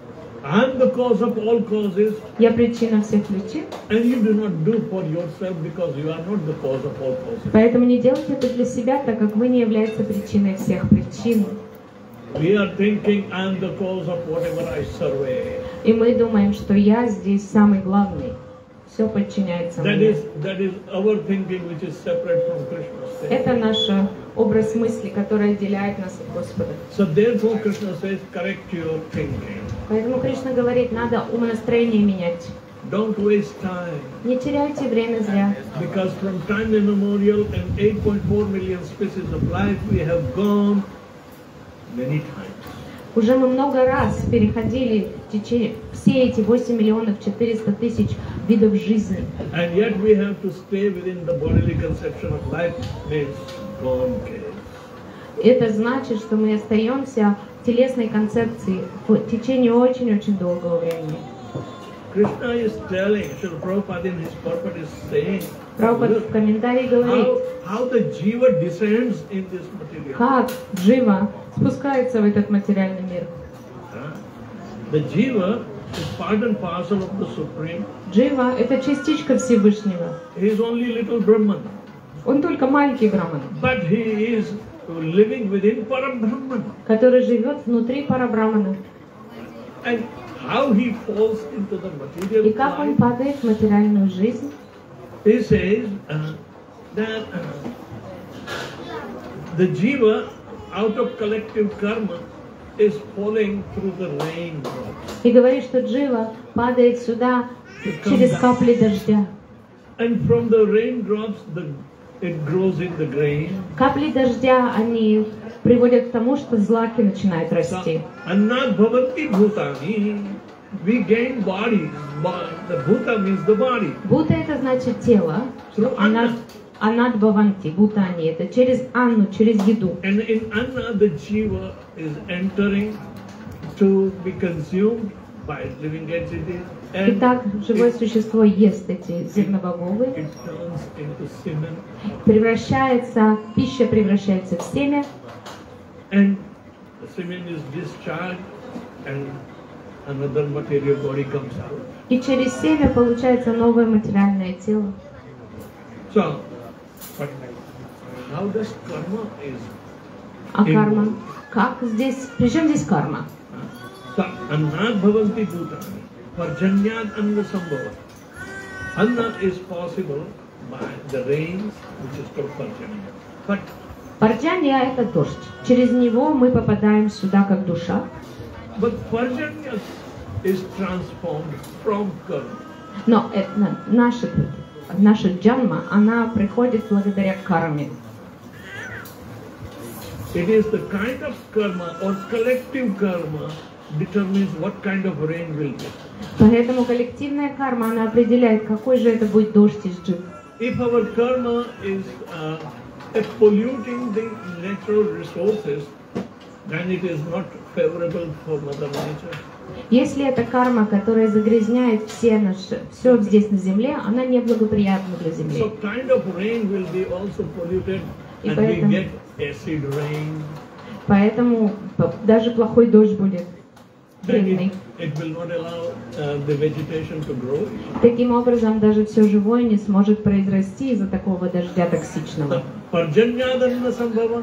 I am the cause of all causes,
Я причина всех причин,
and you do not do for yourself because you are not the cause of all causes.
поэтому не делайте это для себя, так как вы не являетесь причиной всех причин.
We are thinking I am the cause of whatever I survey.
И мы думаем, что я здесь самый главный. Все подчиняется
That
мне.
is that is our thinking, which is separate from Krishna's
Это
thinking.
наш образ мысли, который отделяет нас от Господа.
So therefore, Krishna says, correct your thinking.
Поэтому Кришна говорит, надо умонастроение менять.
Don't waste time,
Не теряйте время зря.
because from time immemorial and eight point four million species of life we have gone many times.
Уже мы много раз переходили в течение все эти восемь миллионов четыреста тысяч видов жизни.
And yet we have to stay within the bodily conception of life means gone case.
Это значит, что мы остаемся в телесной концепции в течение очень-очень долгого времени.
Krishna is telling, Srila Prabhupada in his purport is saying,
Прабхупад
look,
в комментарии говорит,
how, how the jiva descends in this material.
как Джива спускается в этот материальный мир.
Huh? The jiva is part and parcel of the Supreme.
Джива — это частичка Всевышнего.
He is only little Brahman,
Он только маленький браман,
but he is living within Param Brahman.
который живет внутри Парабрамана.
And how he falls into the material
И как он
life,
падает в материальную жизнь?
he says uh, that uh, the jiva out of collective karma is falling through the raindrops.
И говорит, что джива падает сюда через капли дождя.
And from the raindrops, the, it grows in the grain.
Капли дождя, они приводят к тому, что злаки начинают расти.
Annat bhavanti bhutani. We gain bodies, but the bhuta means the body.
Бута это значит тело. Анат, анат бхаванти, бута они. Это через анну, через еду.
And in anna, the jiva is entering to be consumed by living entities. And
Итак, живое
it,
существо ест эти зернобобовые,
it turns into semen.
превращается, пища превращается в семя,
And the semen is discharged and another material body comes out.
и через семя получается новое материальное тело.
So, but how does karma is?
А карма? Как здесь? Причем здесь карма?
So, annat bhavanti bhutani, parjanyat anna sambhava. Anna is possible by the rains, which is called parjanya. But
Парджанья это дождь. Через него мы попадаем сюда как душа.
but parjanya is transformed from karma.
Но это, наша, наша джанма, она приходит благодаря карме.
It is the kind of karma or collective karma determines what kind of rain will be.
Поэтому коллективная карма, она определяет, какой же это будет дождь из джив.
If our karma is uh, polluting the natural resources, then it is not favorable for Mother Nature.
Если это карма, которая загрязняет все наши, все здесь на земле, она неблагоприятна для
So
земли.
kind of rain will be also polluted
И
and we
поэтому-
get acid rain.
Поэтому п- даже плохой дождь будет
Then
вредный.
it, it will not allow uh, the vegetation to grow.
Таким образом, даже все живое не сможет произрасти из-за такого дождя токсичного.
Parjanyadanna sambhava.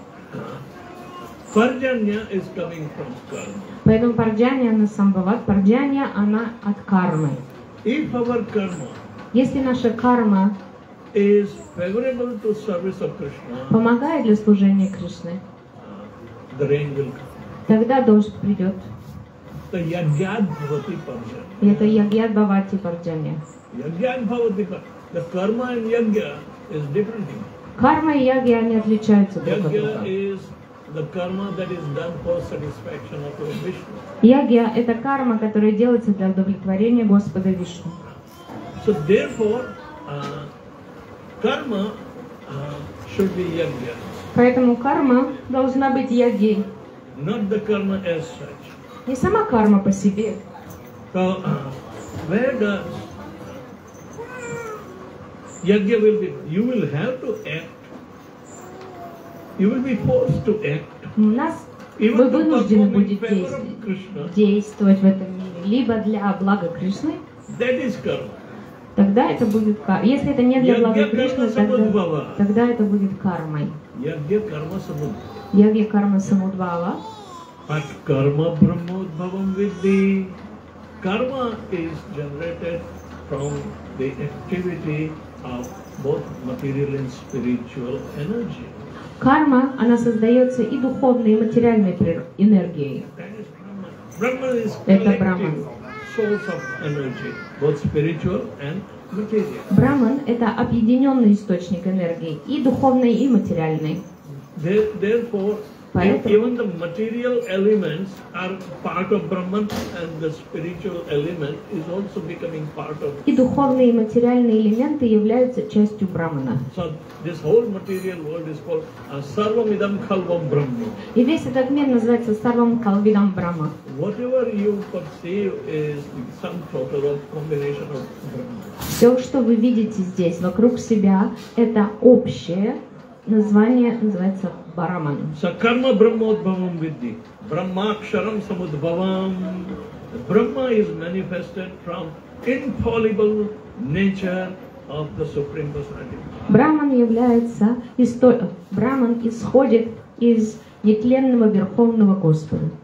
Parjanya is coming from karma.
Поэтому парджанья, она самбхават, парджанья, она от кармы.
If our karma
Если наша карма
is favorable to service of Krishna,
помогает для служения Кришны,
uh, the rain will come.
тогда дождь придет.
The yagyad bhavati parjanya.
И это ягьяд бхавати парджанья.
Yagyad bhavati parjanya. The karma and yagya is different thing.
Карма и яги, они отличаются друг от
Yagya
друга.
is the karma that is done for satisfaction of Lord Vishnu.
Ягья – это карма, которая делается для удовлетворения Господа Вишну.
So therefore, uh, karma uh, should be yagya,
Поэтому карма должна быть ягей.
not the karma as such.
Не сама карма по себе.
So uh, where does yagya will be? You will have to act. You will be forced to act.
У нас вы
Even to
вынуждены
perform in
будете
favor
действовать,
of Krishna.
действовать в этом мире либо для блага Кришны,
That is karma.
тогда это будет карма. Если это не для блага
Ягья
Кришны,
карма
тогда,
самудбхава.
тогда это будет кармой.
Yagya karma samudbhava.
Ягья карма самудбхава.
But karma brahmodbhavam vidhi. Karma is generated from the activity of both material and spiritual energy.
Карма, она создается и духовной, и материальной прир- энергией.
That is Brahman. Brahman is
Это Брахман.
collective source of energy, both spiritual and material.
Браман – это объединенный источник энергии, и духовной, и материальной.
There- Therefore,
Поэтому-
even the material elements are part of Brahman, and the spiritual element is also becoming part of.
И духовные, и материальные элементы являются частью Брамана.
So this whole material world is called uh, Sarvamidam Khalvam Brahma.
И весь этот мир называется Сарвам Калвидам Брама.
Whatever you perceive is some total of combination of Brahma.
Все, что вы видите здесь, вокруг себя, это общее название, называется Браман.
So karma brahmodbhavam vidhi. Brahmaksharam samudbhavam. Brahma is manifested from infallible nature of the Supreme Personality.
Браман является, исто... Браман исходит из нетленного Верховного Господа.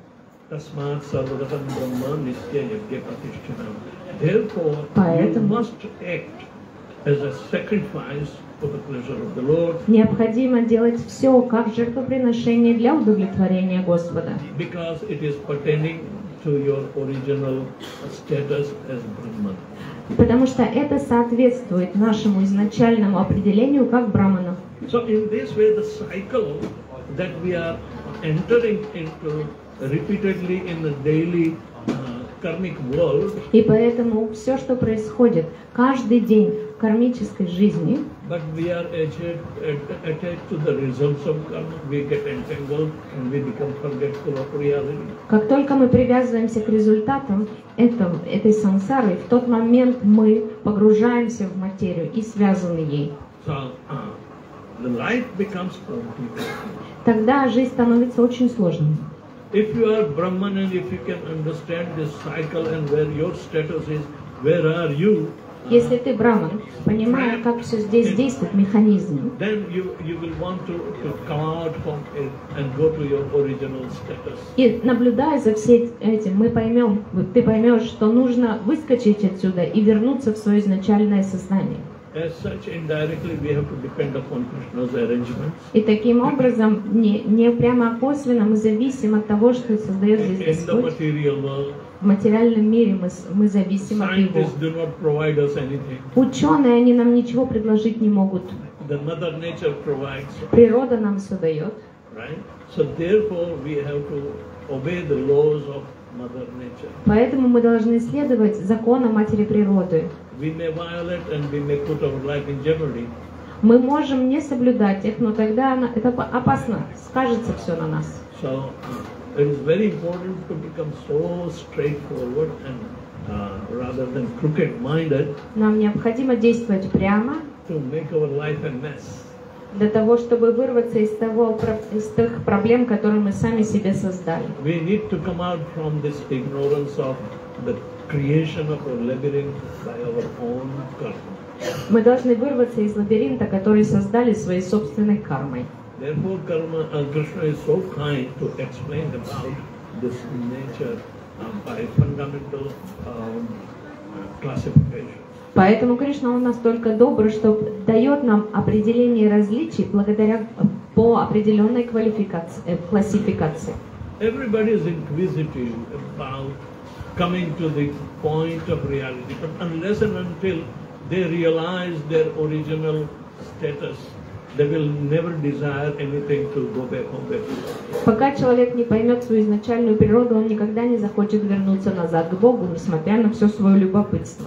Tasmat sarvagatam brahma nitya yajna pratishthanam. Therefore, you
Поэтому
must act as a sacrifice for the pleasure of the Lord,
необходимо делать все как жертвоприношение для удовлетворения Господа,
because it is pertaining to your original status as Brahman.
потому что это соответствует нашему изначальному определению как браману.
So in this way, the cycle that we are entering into repeatedly in the daily uh, karmic world,
И поэтому все, что происходит каждый день в кармической жизни,
but we are attached, attached to the results of karma, we get entangled and we become forgetful of reality.
как только мы привязываемся к результатам этого, этой сансары, в тот момент мы погружаемся в материю и связаны ей.
So uh, the life becomes complicated.
Тогда жизнь становится очень сложной.
If you are Brahman and if you can understand this cycle and where your status is, where are you,
Если ты браман, понимая, как все здесь действует, механизм,
then you, you will want to, to come out from it and go to your original status.
и наблюдая за всем этим, мы поймем, ты поймешь, что нужно выскочить отсюда и вернуться в свое изначальное сознание.
As such, indirectly we have to depend upon Krishna's arrangements.
И таким образом, не, не прямо, а косвенно мы зависим от того, что создает здесь
In the
Господь.
material world,
В материальном мире мы, с- мы зависим от Его.
scientists do not provide us anything.
Ученые, они нам ничего предложить не могут.
The Mother Nature provides,
Природа нам все дает.
right? So therefore, we have to obey the laws of Mother Nature.
Поэтому мы должны следовать законам матери природы.
We may violate and we may put our life in jeopardy.
Мы можем не соблюдать их, но тогда она- это по- опасно, скажется все на нас.
So uh, it is very important to become so straightforward and uh, rather than crooked-minded
Нам необходимо действовать прямо
to make our life a mess.
для того, чтобы вырваться из, того, про- из тех проблем, которые мы сами себе создали.
We need to come out from this ignorance of the creation of a labyrinth by our own karma.
Мы должны вырваться из лабиринта, который создали своей собственной кармой.
Therefore, karma, uh, Krishna is so kind to explain about this nature uh, by fundamental um, uh, classification.
Поэтому Кришна, он настолько добр, что дает нам определение различий благодаря по определенной квалификации, э, классификации.
Everybody is inquisitive about coming to the point of reality, but unless and until they realize their original status, they will never desire anything to go back home. Back to God.
Пока человек не поймет свою изначальную природу, он никогда не захочет вернуться назад к Богу, несмотря на все свое любопытство.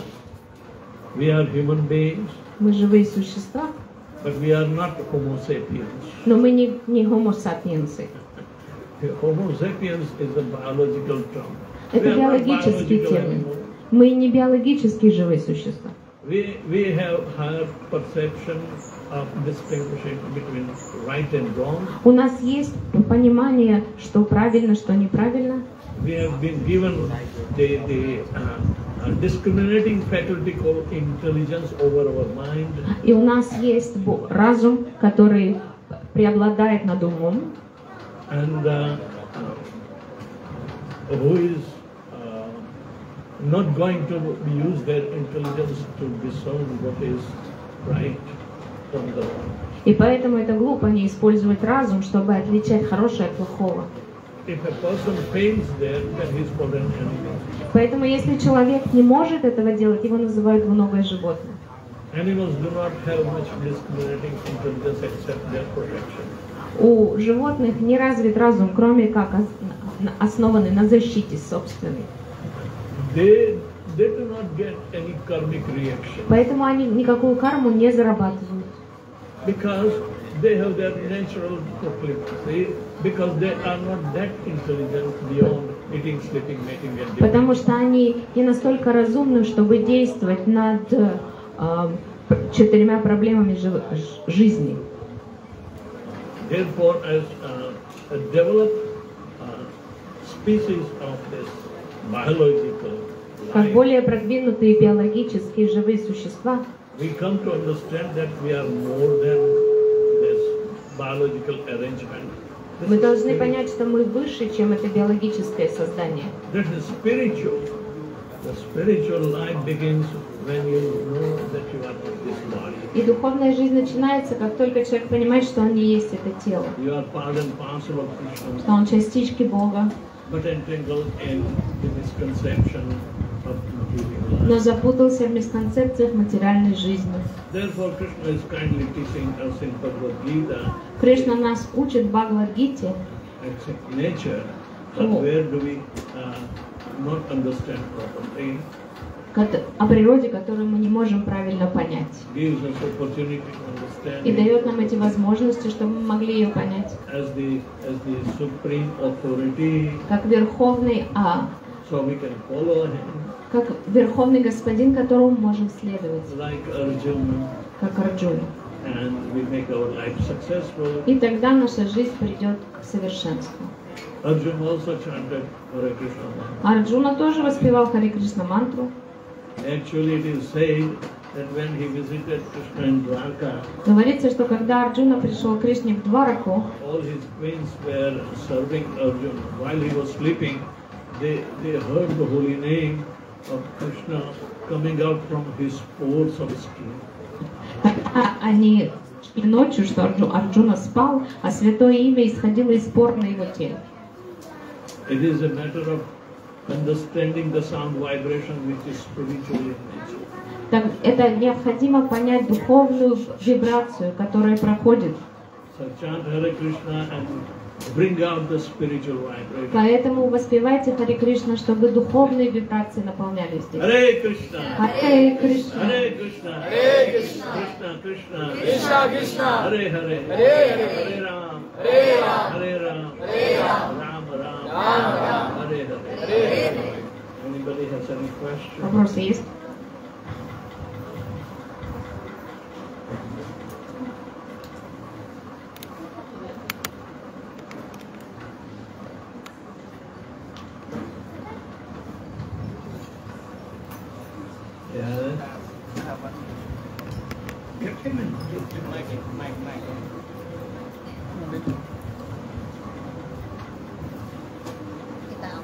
We are human beings,
Мы живые существа,
but we are not Homo sapiens.
но мы не, не homo sapiens.
Homo sapiens is a biological term.
Это
We are not
биологический
biological
термин.
anymore.
Мы не биологические живые существа.
We, we have higher perception of distinguishing between right and wrong.
У нас есть понимание, что правильно, что неправильно.
We have been given the, the uh, uh, discriminating faculty called intelligence over our mind.
И у нас есть бо- разум, который преобладает над умом,
And uh, uh, who is uh, not going to use their intelligence to discern what is right from the wrong.
и поэтому это глупо не использовать разум, чтобы отличать хорошее от плохого.
If a person fails there, then he's called an animal.
Поэтому если человек не может этого делать, его называют двуногое животное.
Animals do not have much discriminating intelligence except their protection.
У животных не развит разум, кроме как ос- на- основанный на защите собственной.
They, they do not get any karmic reaction
Поэтому они никакую карму не зарабатывают.
because they have their natural proclivity, because they are not that intelligent beyond eating, sleeping, mating, and giving.
Потому что они не настолько разумны, чтобы действовать над э, четырьмя проблемами жи- ж- жизни.
Therefore, as uh, a developed uh, species of this biological
Как
life,
более продвинутые биологические живые существа,
we come to understand that we are more than this biological arrangement.
Мы должны понять, что мы выше, чем это биологическое создание.
That is spiritual. The spiritual life begins when you know that you are not this body.
И духовная жизнь начинается, как только человек понимает, что он не есть это тело,
You are part and parcel of Krishna,
что он частички Бога,
but entangled in the misconception of material
но
life.
запутался в мисконцепциях материальной жизни.
Therefore, Krishna is kindly teaching us in Bhagavad Gita
Кришна нас учит в Бхагавад-гите
at nature, but
Oh.
where do we uh, not understand properly,
кото- о природе, которую мы не можем правильно понять.
gives us opportunity to understand
И
it
дает нам эти возможности, чтобы мы могли ее понять.
as the as the supreme authority,
Как верховный А,
so we can follow him,
как верховный господин, которому мы можем следовать,
like Arjuna,
как Арджуна.
and we make our life successful.
И тогда наша жизнь придет к совершенству.
Arjuna also chanted Hare Krishna Maha.
Арджуна тоже воспевал Харе Кришна мантру.
Actually, it is said that when he visited Krishna in Dwarka,
Говорится, что когда Арджуна пришел к Кришне в Двараку,
all his queens were serving Arjuna. While he was sleeping, they, they heard the holy name of Krishna coming out from his pores of skin.
тогда они шли ночью, что Арджу- Арджуна спал, а святое имя исходило из пор на его теле.
It is a matter of understanding the sound vibration which is spiritual in nature.
Так, это необходимо понять духовную вибрацию, которая проходит.
So chant Hare Krishna and bring out the spiritual vibration.
Поэтому воспевайте Харе Кришна, чтобы духовные вибрации наполняли здесь.
Hare Krishna,
Харе Кришна,
Hare Krishna, Hare Krishna, Krishna Krishna, Krishna Krishna, Hare Hare, Hare Hare, Hare Ram, Hare Ram, Hare Ram, Hare Ram, Ram Ram, Ram Ram, Hare Hare, Hare Hare. Anybody has any question?
вопросы есть?
Yeah. Get him in.
Kita ang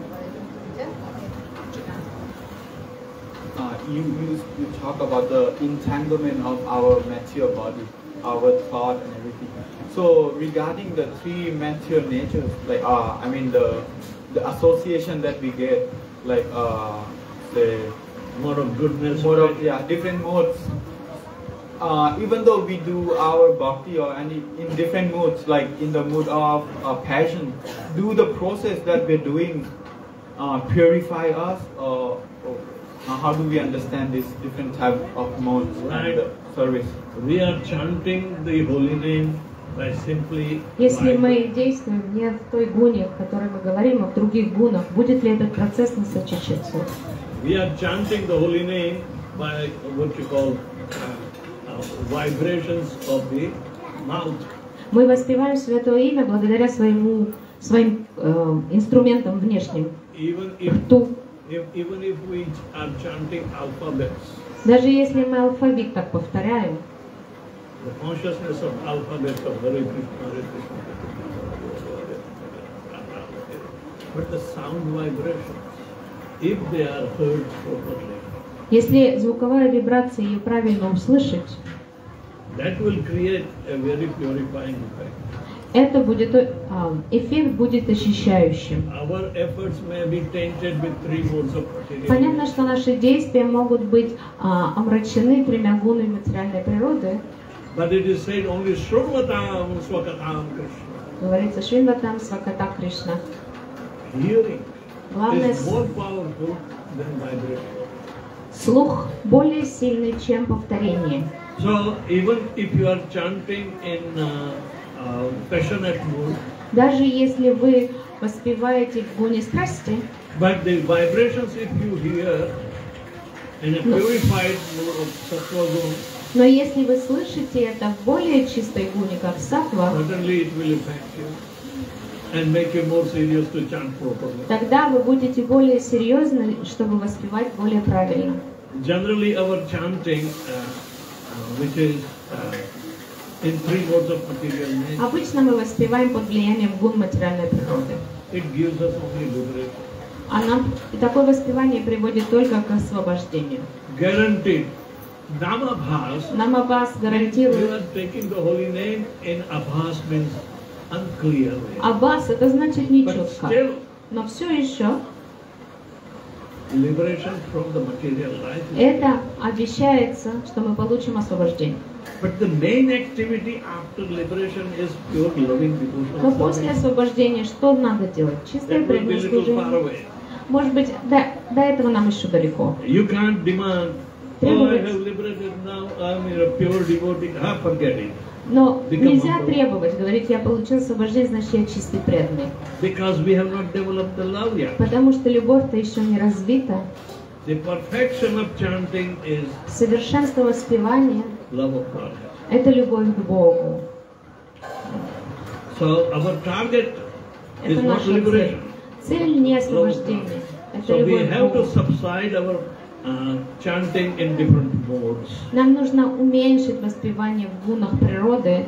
Uh, you, you you talk about the entanglement of our material body, our thought and everything. So regarding the three material natures, like uh, I mean the the association that we get, like uh, the
More of goodness.
mode of yeah different modes. Uh, even though we do our bhakti or any in different moods, like in the mood of uh, passion, do the process that we're doing uh, purify us, or, or uh, how do we understand this different type of modes
Right.
and uh, service?
We are chanting the holy name by simply
Если мы
vibrating.
действуем не в той гуне, о которой мы говорим, а в других гунах, будет ли этот процесс насочечиться?
We are chanting the holy name by what you call uh, uh, vibrations of the mouth.
Мы воспеваем святое имя благодаря своему, своим э, инструментам внешним,
Even if,
рту.
if even if we are chanting alphabets,
Даже если мы алфавит так повторяем,
the consciousness of alphabet of Hare Krishna, Hare Krishna, Hare Krishna, but the sound vibrations, if they are heard properly,
если звуковая вибрация ее правильно услышать,
that will create a very purifying effect.
это будет, э, эффект будет очищающим.
Our efforts may be tainted with three modes of material.
Понятно, что наши действия могут быть а, омрачены тремя гунами материальной природы.
But it is said only Shrunvatam Swakatam Krishna.
Говорится Шринватам Сваката Кришна.
Hearing
Главное,
is more powerful than vibration.
слух более сильный, чем повторение.
So even if you are chanting in uh, uh, passionate mood,
Даже если вы воспеваете в гуне страсти,
but the vibrations if you hear in a
No.
purified mood of sattva guna,
но если вы слышите это в более чистой гуне, как саттва,
certainly it will affect you and make you more serious to chant properly.
тогда вы будете более серьезны, чтобы воспевать более правильно.
Generally our chanting, uh, uh, which is uh, in three modes of material nature.
Обычно мы воспеваем под влиянием гун материальной природы.
It gives us only liberation.
А нам и такое воспевание приводит только к освобождению.
Guaranteed. Namabhas.
Намабхас
You
гарантирует.
are taking the holy name in abhas means unclear way.
Аббас это значит
But
нечетко.
still,
Но все еще
liberation from the material life.
это обещается, что мы получим освобождение.
But the main activity after liberation is pure loving devotion.
Но после освобождения что надо делать? Чистое
That will be
преданное
little far
служение.
away.
Может быть, до, до этого нам еще далеко.
You can't demand, oh, I
Требовать.
have liberated now, I'm a pure devotee. Ah, forget it.
Но
Become
нельзя
humble.
требовать, говорить, я получил освобождение, значит, я чистый преданный.
Because we have not developed the love yet.
Потому что любовь-то еще не развита.
The perfection of chanting is
Совершенство воспевания
love of God.
– это любовь к Богу.
So our target is
Это
not
наша цель.
liberation.
Цель не освобождение, это
So we
любовь к
have to
Богу.
subside our uh, chanting in different modes.
Нам нужно уменьшить воспевание в гунах природы.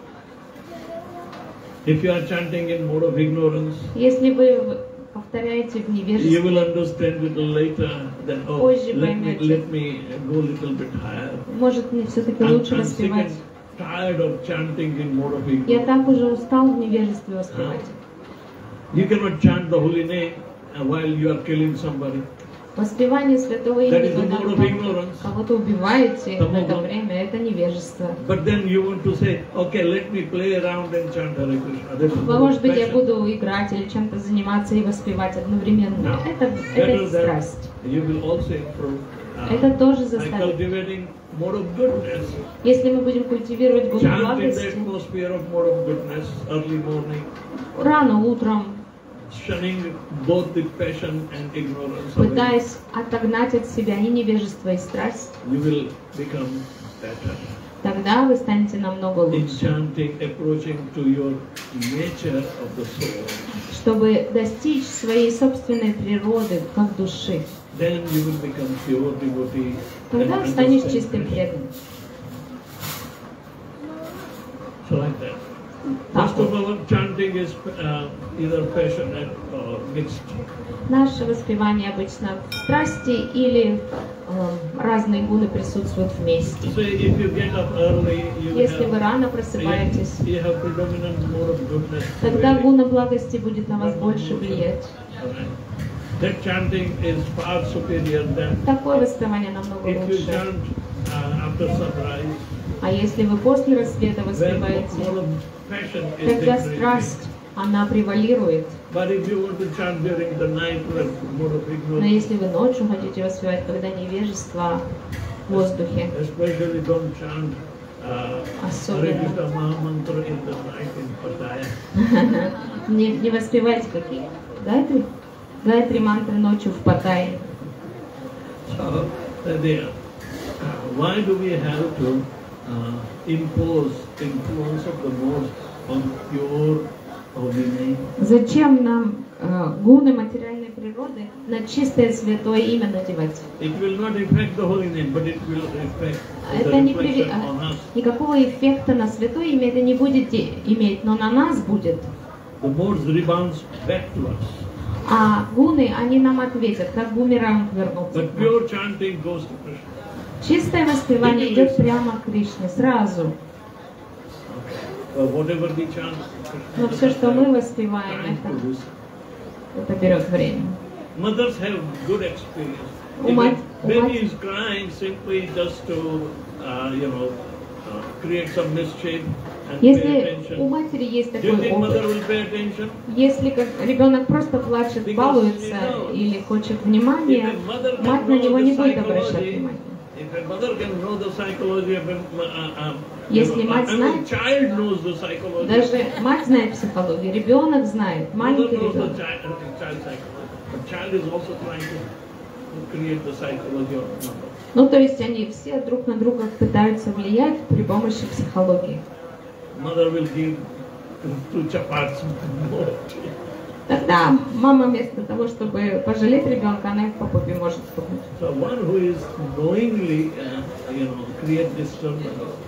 If you are chanting in mode of ignorance,
Если вы повторяете в
you
невежестве,
will understand little later that, oh,
Позже
let me,
поймете.
let me go a little bit higher.
может, мне все-таки
I'm,
лучше
I'm sick
воспевать.
and tired of chanting in mode of
Я
ignorance.
так уже устал в невежестве воспевать.
You cannot chant the holy name uh, while you are killing somebody.
Воспевание святого
That
имени,
is the
когда
mode of
вы
ignorance.
кого-то убиваете
Тому
в это
вот.
время, это невежество.
But then you want to say, okay, let me play around and chant Hare Krishna. That is
Вы,
not
может быть, я
passion.
буду играть или чем-то заниматься и воспевать одновременно.
No.
Это,
Better
это
that
страсть.
you will also improve uh,
Это тоже
by
заставит.
cultivating mode of goodness.
Если мы будем культивировать гуну
Chant in the
благости,
atmosphere of mode of goodness early morning,
рано утром,
shunning both the passion and ignorance away,
пытаясь отогнать от себя и невежество, и страсть,
you will become better.
тогда вы станете намного
In
лучше.
chanting, approaching to your nature of the soul,
Чтобы достичь своей собственной природы, как души,
then you will become pure devotee.
тогда
and
станешь
understand
чистым
Krishna.
преданным.
So like that.
Так
Most of
вот.
our chanting is uh, either passionate or mixed.
Наше воспевание обычно в страсти или э, разные гуны присутствуют вместе.
So if you get up early, you
Если вы
have,
рано просыпаетесь,
you have predominant mode of goodness.
тогда
really.
гуна благости будет на вас больше влиять.
Alright. That chanting is far superior than
Такое воспевание намного
if you
лучше.
chant uh, after sunrise,
А если вы после рассвета
when
воспеваете,
more of passion is
тогда
increasing.
страсть, она превалирует.
But if you want to chant during the night, when more of
Но
ignorance,
если вы ночью хотите воспевать, когда невежество в воздухе,
especially don't chant uh,
Особенно.
Hare Krishna Mahamantra in the night in Pattaya.
не, не воспевайте какие. Гайатри? Гайатри мантры ночью в Паттайе.
So, uh, there. Uh, why do we have to uh, impose influence of the modes on pure holy name?
Зачем нам э, гуны материальной природы на чистое святое имя надевать?
It will not affect the holy name, but it will affect the
Это не приви-
reflection on us.
Никакого эффекта на святое имя это не будет де- иметь, но на нас будет.
The modes rebounds back to us.
А гуны, они нам ответят, как бумеранг вернутся.
But
к нам.
pure chanting goes to Krishna.
Чистое воспевание идет прямо к Кришне, сразу.
Uh, whatever we chant,
Но все, что мы воспеваем,
time
это,
to this.
это берет время.
Mothers have good experience.
У
If
мать-
a
у
baby
мать-
is crying simply just to, uh, you know, uh, create some mischief and pay
Если
attention.
у матери есть
Do you
такой
think mother
опыт,
will pay attention?
если как ребенок просто плачет,
Because
балуется
she knows.
или хочет
If
внимания,
a mother can
мать на
know
него
the
не будет обращать
psychology,
внимания.
if a mother can know the psychology of a, uh, uh, you
Если
know,
мать
I mean,
знает-
child knows the psychology.
Даже мать знает психологию, ребенок знает,
Mother
маленький
knows the
ребенок.
child, uh, child psychology. The child is also trying to create the psychology of the mother.
Ну, то есть они все друг на друга пытаются влиять при помощи психологии.
Mother will give two chapats more.
Тогда мама вместо того, чтобы пожалеть ребенка, она их по попе может стукнуть.
So one who is knowingly, uh, you know, create disturbance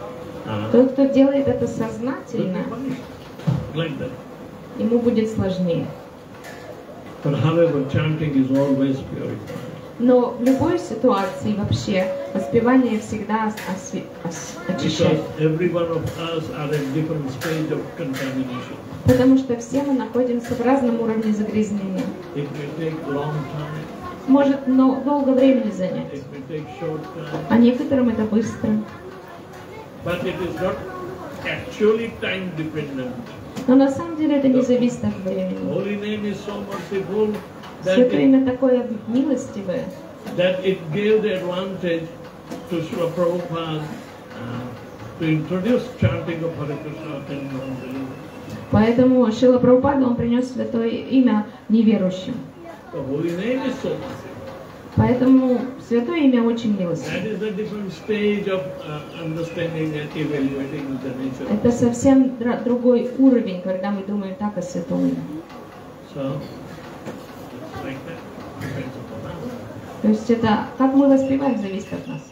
uh,
Тот, кто делает это
will be
сознательно,
punished like that.
ему будет сложнее.
But however, chanting is always purified.
Но в любой ситуации вообще воспевание всегда осве- ос-
Because
очищает.
every one of us are at different stage of contamination.
Потому что все мы находимся в разном уровне загрязнения.
It may take long time,
Может но долго времени занять,
it may take short time,
а некоторым это быстро.
but it is not actually time dependent.
Но на самом деле это не зависит от времени.
Holy name is so merciful that
Святое
it,
имя такое милостивое,
that it gave the advantage to Srila Prabhupada uh, to introduce chanting of Hare Krishna in non-believers.
поэтому Шрила Прабхупада, он принес святое имя неверующим.
The holy name is so merciful.
Поэтому святое имя очень
That
милостивое.
is a different stage of uh, understanding and evaluating the nature.
Это совсем дра- другой уровень, когда мы думаем так о святом имя.
So, it's like that. Depends upon us.
То есть это, как мы воспеваем, зависит от нас.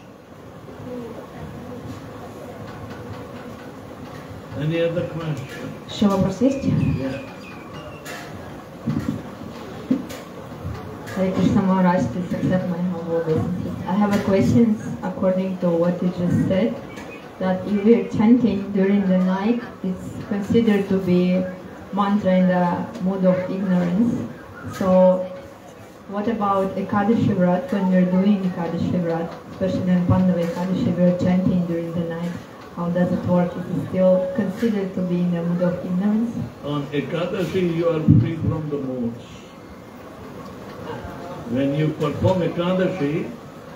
Any other question?
Еще вопрос есть?
Yeah.
Hare Krishna Maharaj, please accept my humble obeisances. I have a question according to what you just said, that if we're chanting during the night, it's considered to be mantra in the mood of ignorance. So, what about Ekadashi Vrat, when we're doing Ekadashi Vrat, especially in Pandava Ekadashi, we're chanting during the night? How does it work? Is it still considered to be in the mood of ignorance?
On Ekadashi, you are free from the modes. When you perform Ekadashi,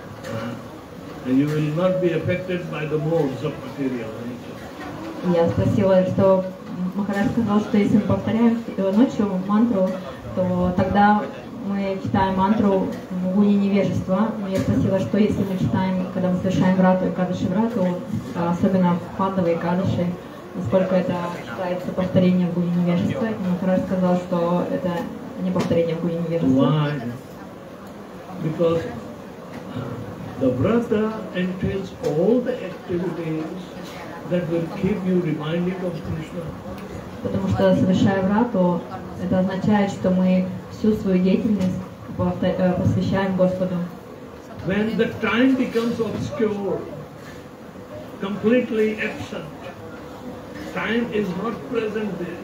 uh, you will not be affected by the modes of material nature.
Я спросила, что Махарадж сказал, что если мы повторяем ночью мантру, то тогда мы читаем мантру в гуне невежества. Но я спросила, что если мы читаем, когда мы совершаем врату и кадыши врату, особенно в Пандаве и Кадыши, насколько это считается повторением в гуне невежества. И Махарадж сказал, что это не повторение в гуне невежества.
Why? Because uh, the vrata entails all the activities that will keep you reminding of Krishna.
Потому что, совершая врату, это означает, что мы всю свою деятельность повтор- э, посвящаем Господу.
When the time becomes obscure, completely absent, time is not present there.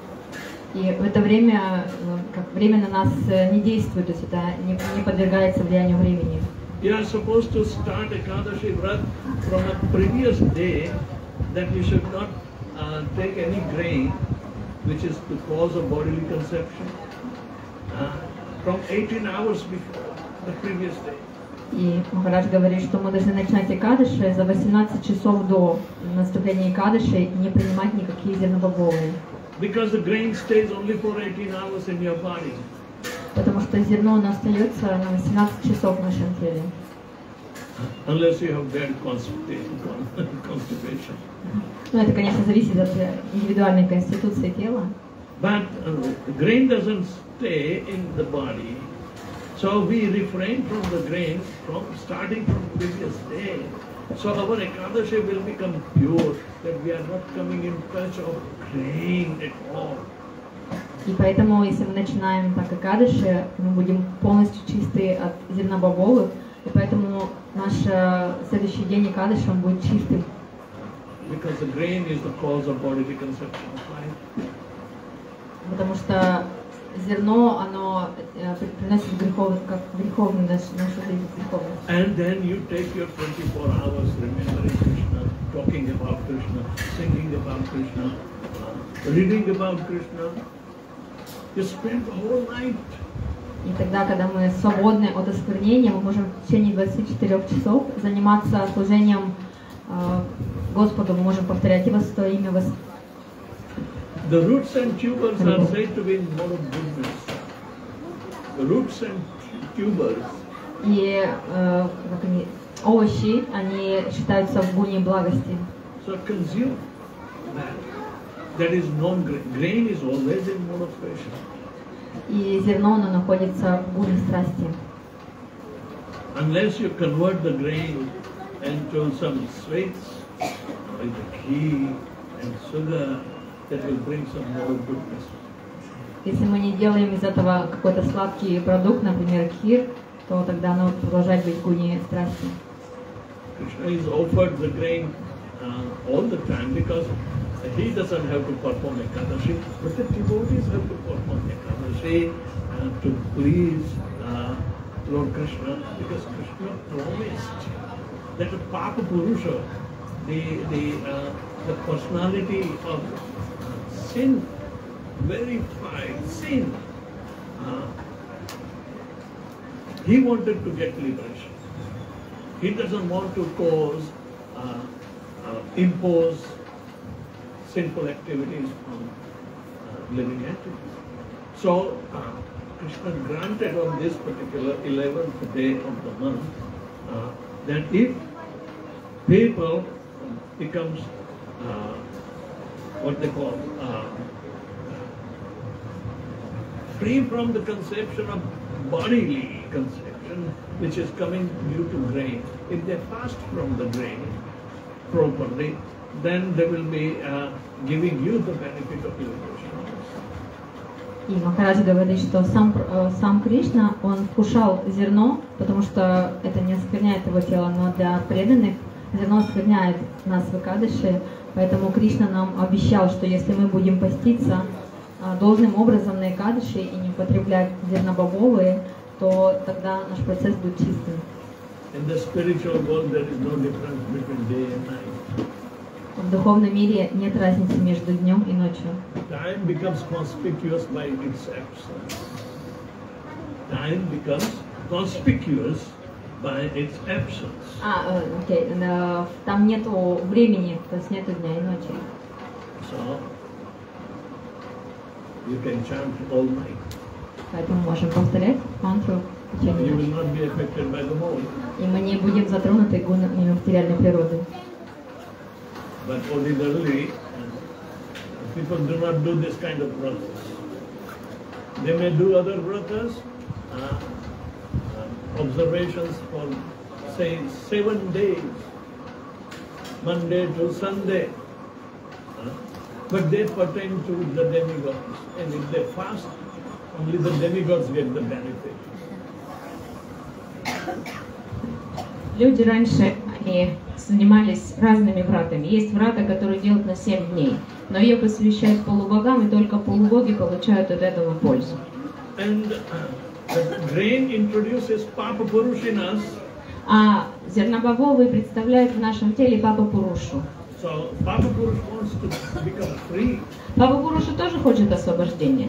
И в это время, э, как время на нас э, не действует, то есть это не, не подвергается влиянию времени.
You are supposed to start Ekadashi Vrat from a previous day, that you should not uh, take any grain, which is the cause of bodily conception, uh, from eighteen hours before the previous day.
И Махарадж говорит, что мы должны начинать Экадыши за восемнадцать часов до наступления Экадыши и не принимать никакие зернобобовые.
Because the grain stays only for eighteen hours in your body.
Потому что зерно оно остается на восемнадцать часов в нашем теле.
Unless you have bad constipation. constipation.
Ну, это, конечно, зависит от индивидуальной конституции тела.
But uh, grain doesn't stay in the body. So we refrain from the grain from starting from previous day. So our Ekadashi will become pure, that we are not coming in touch of grain at all.
И поэтому, если мы начинаем так Экадыши, мы будем полностью чисты от зернобобовых, и поэтому наш э, следующий день Экадыши, он будет чистым.
Because the grain is the cause of bodily conception of life.
Потому что зерно, оно э, приносит грехов, как греховную нашу, нашу жизнь, греховность.
And then you take your twenty-four hours remembering Krishna, talking about Krishna, singing about Krishna, uh, reading about Krishna. You spend the whole night.
И тогда, когда мы свободны от осквернения, мы можем в течение двадцати четырёх часов заниматься служением э, Господу, мы можем повторять Его святое имя. Вос...
The roots and tubers are said to be in mode of goodness. The roots and tubers.
И э, как они, овощи, они считаются в гуне благости.
So consume that. That is non-grain. Grain is always in mode of passion.
И зерно, оно находится в гуне страсти.
Unless you convert the grain into some sweets, by the ghee and sugar, that will bring some more goodness.
Если мы не делаем из этого какой-то сладкий продукт, например, кхир, то тогда оно продолжает быть гуни страсти.
Krishna is offered the grain uh, all the time because he doesn't have to perform Ekadashi, but the devotees have to perform Ekadashi uh, to please uh, Lord Krishna, because Krishna promised that the Papa Purusha, the, the, uh, the personality of sin, verified sin, uh, he wanted to get liberation. He doesn't want to cause, uh, uh, impose sinful activities on uh, living entities. So, uh, Krishna granted on this particular eleventh day of the month uh, that if people becomes uh, what they call uh, free from the conception of bodily conception, which is coming due to grain, if they fast from the grain properly, then they will be uh, giving you the benefit of liberation.
И Махарадж говорит, что сам, сам Кришна, он вкушал зерно, потому что это не оскверняет его тело, но для преданных зерно оскверняет нас в Экадаши, поэтому Кришна нам обещал, что если мы будем поститься должным образом на Экадаши и не употреблять зернобобовые, то тогда наш процесс будет чистым.
In the spiritual world, there is no difference between day and night.
В духовном мире нет разницы между днем и ночью.
Time becomes conspicuous by its absence. Time becomes conspicuous by its absence.
А, окей, okay. Там нету времени, то есть нету дня и ночи.
So, you can chant all night.
Поэтому можем повторять мантру в течение
You
ночи.
will not be affected by the mold.
И мы не будем затронуты гунами материальной природы.
But ordinarily, people do not do this kind of vratas. They may do other vratas, uh, uh, observations for, say, seven days, Monday to Sunday. Uh, but they pertain to the demigods. And if they fast, only the demigods get the benefit.
Люди раньше они занимались разными вратами. Есть врата, которые делают на семь дней, но ее посвящают полубогам, и только полубоги получают от этого пользу.
And uh, the grain introduces Papa Purusha in us.
А зернобобовые представляют в нашем теле Папа Пурушу.
So Papa Purusha wants to become free.
Папа Пуруша тоже хочет освобождения.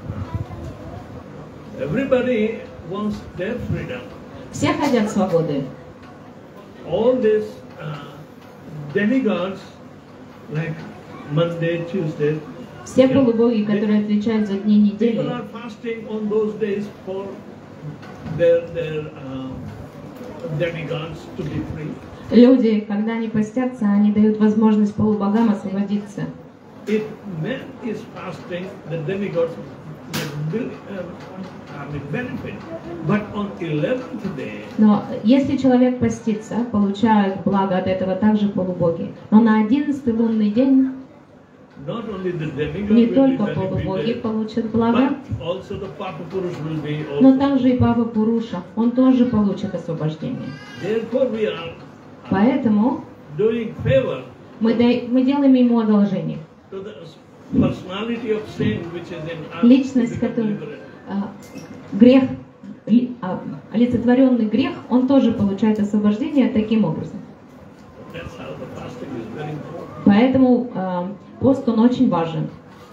Everybody wants their freedom.
Все хотят свободы.
All these uh, demigods, like Monday, Tuesday,
Все полубоги, которые отвечают за дни недели,
people are fasting on those days for their their uh, demigods to be free.
люди, когда они постятся, они дают возможность полубогам освободиться.
If man is fasting, the demigods will uh, I mean, benefit. But on eleventh day,
Но если человек постится, получают благо от этого также полубоги. Но на одиннадцатый лунный день
not only the demigod
не
will be
только полубоги
benefited,
получат благо,
but also the Papa Purusha will be
но
also.
также и Папа Пуруша, он тоже получит освобождение.
Therefore, we are uh,
Поэтому
doing favor
мы, дай- мы делаем ему одолжение.
to the personality of sin which is in us.
Личность,
to become
которая
liberated.
а, грех, ли- а, олицетворенный грех, он тоже получает освобождение таким образом.
That's how the fasting is very important.
Поэтому а, пост он очень важен.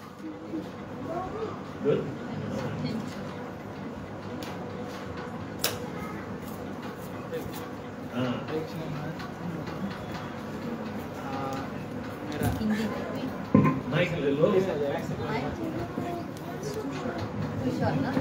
Good. Ah.
Hindi
Mike Lilo.
किशोर ना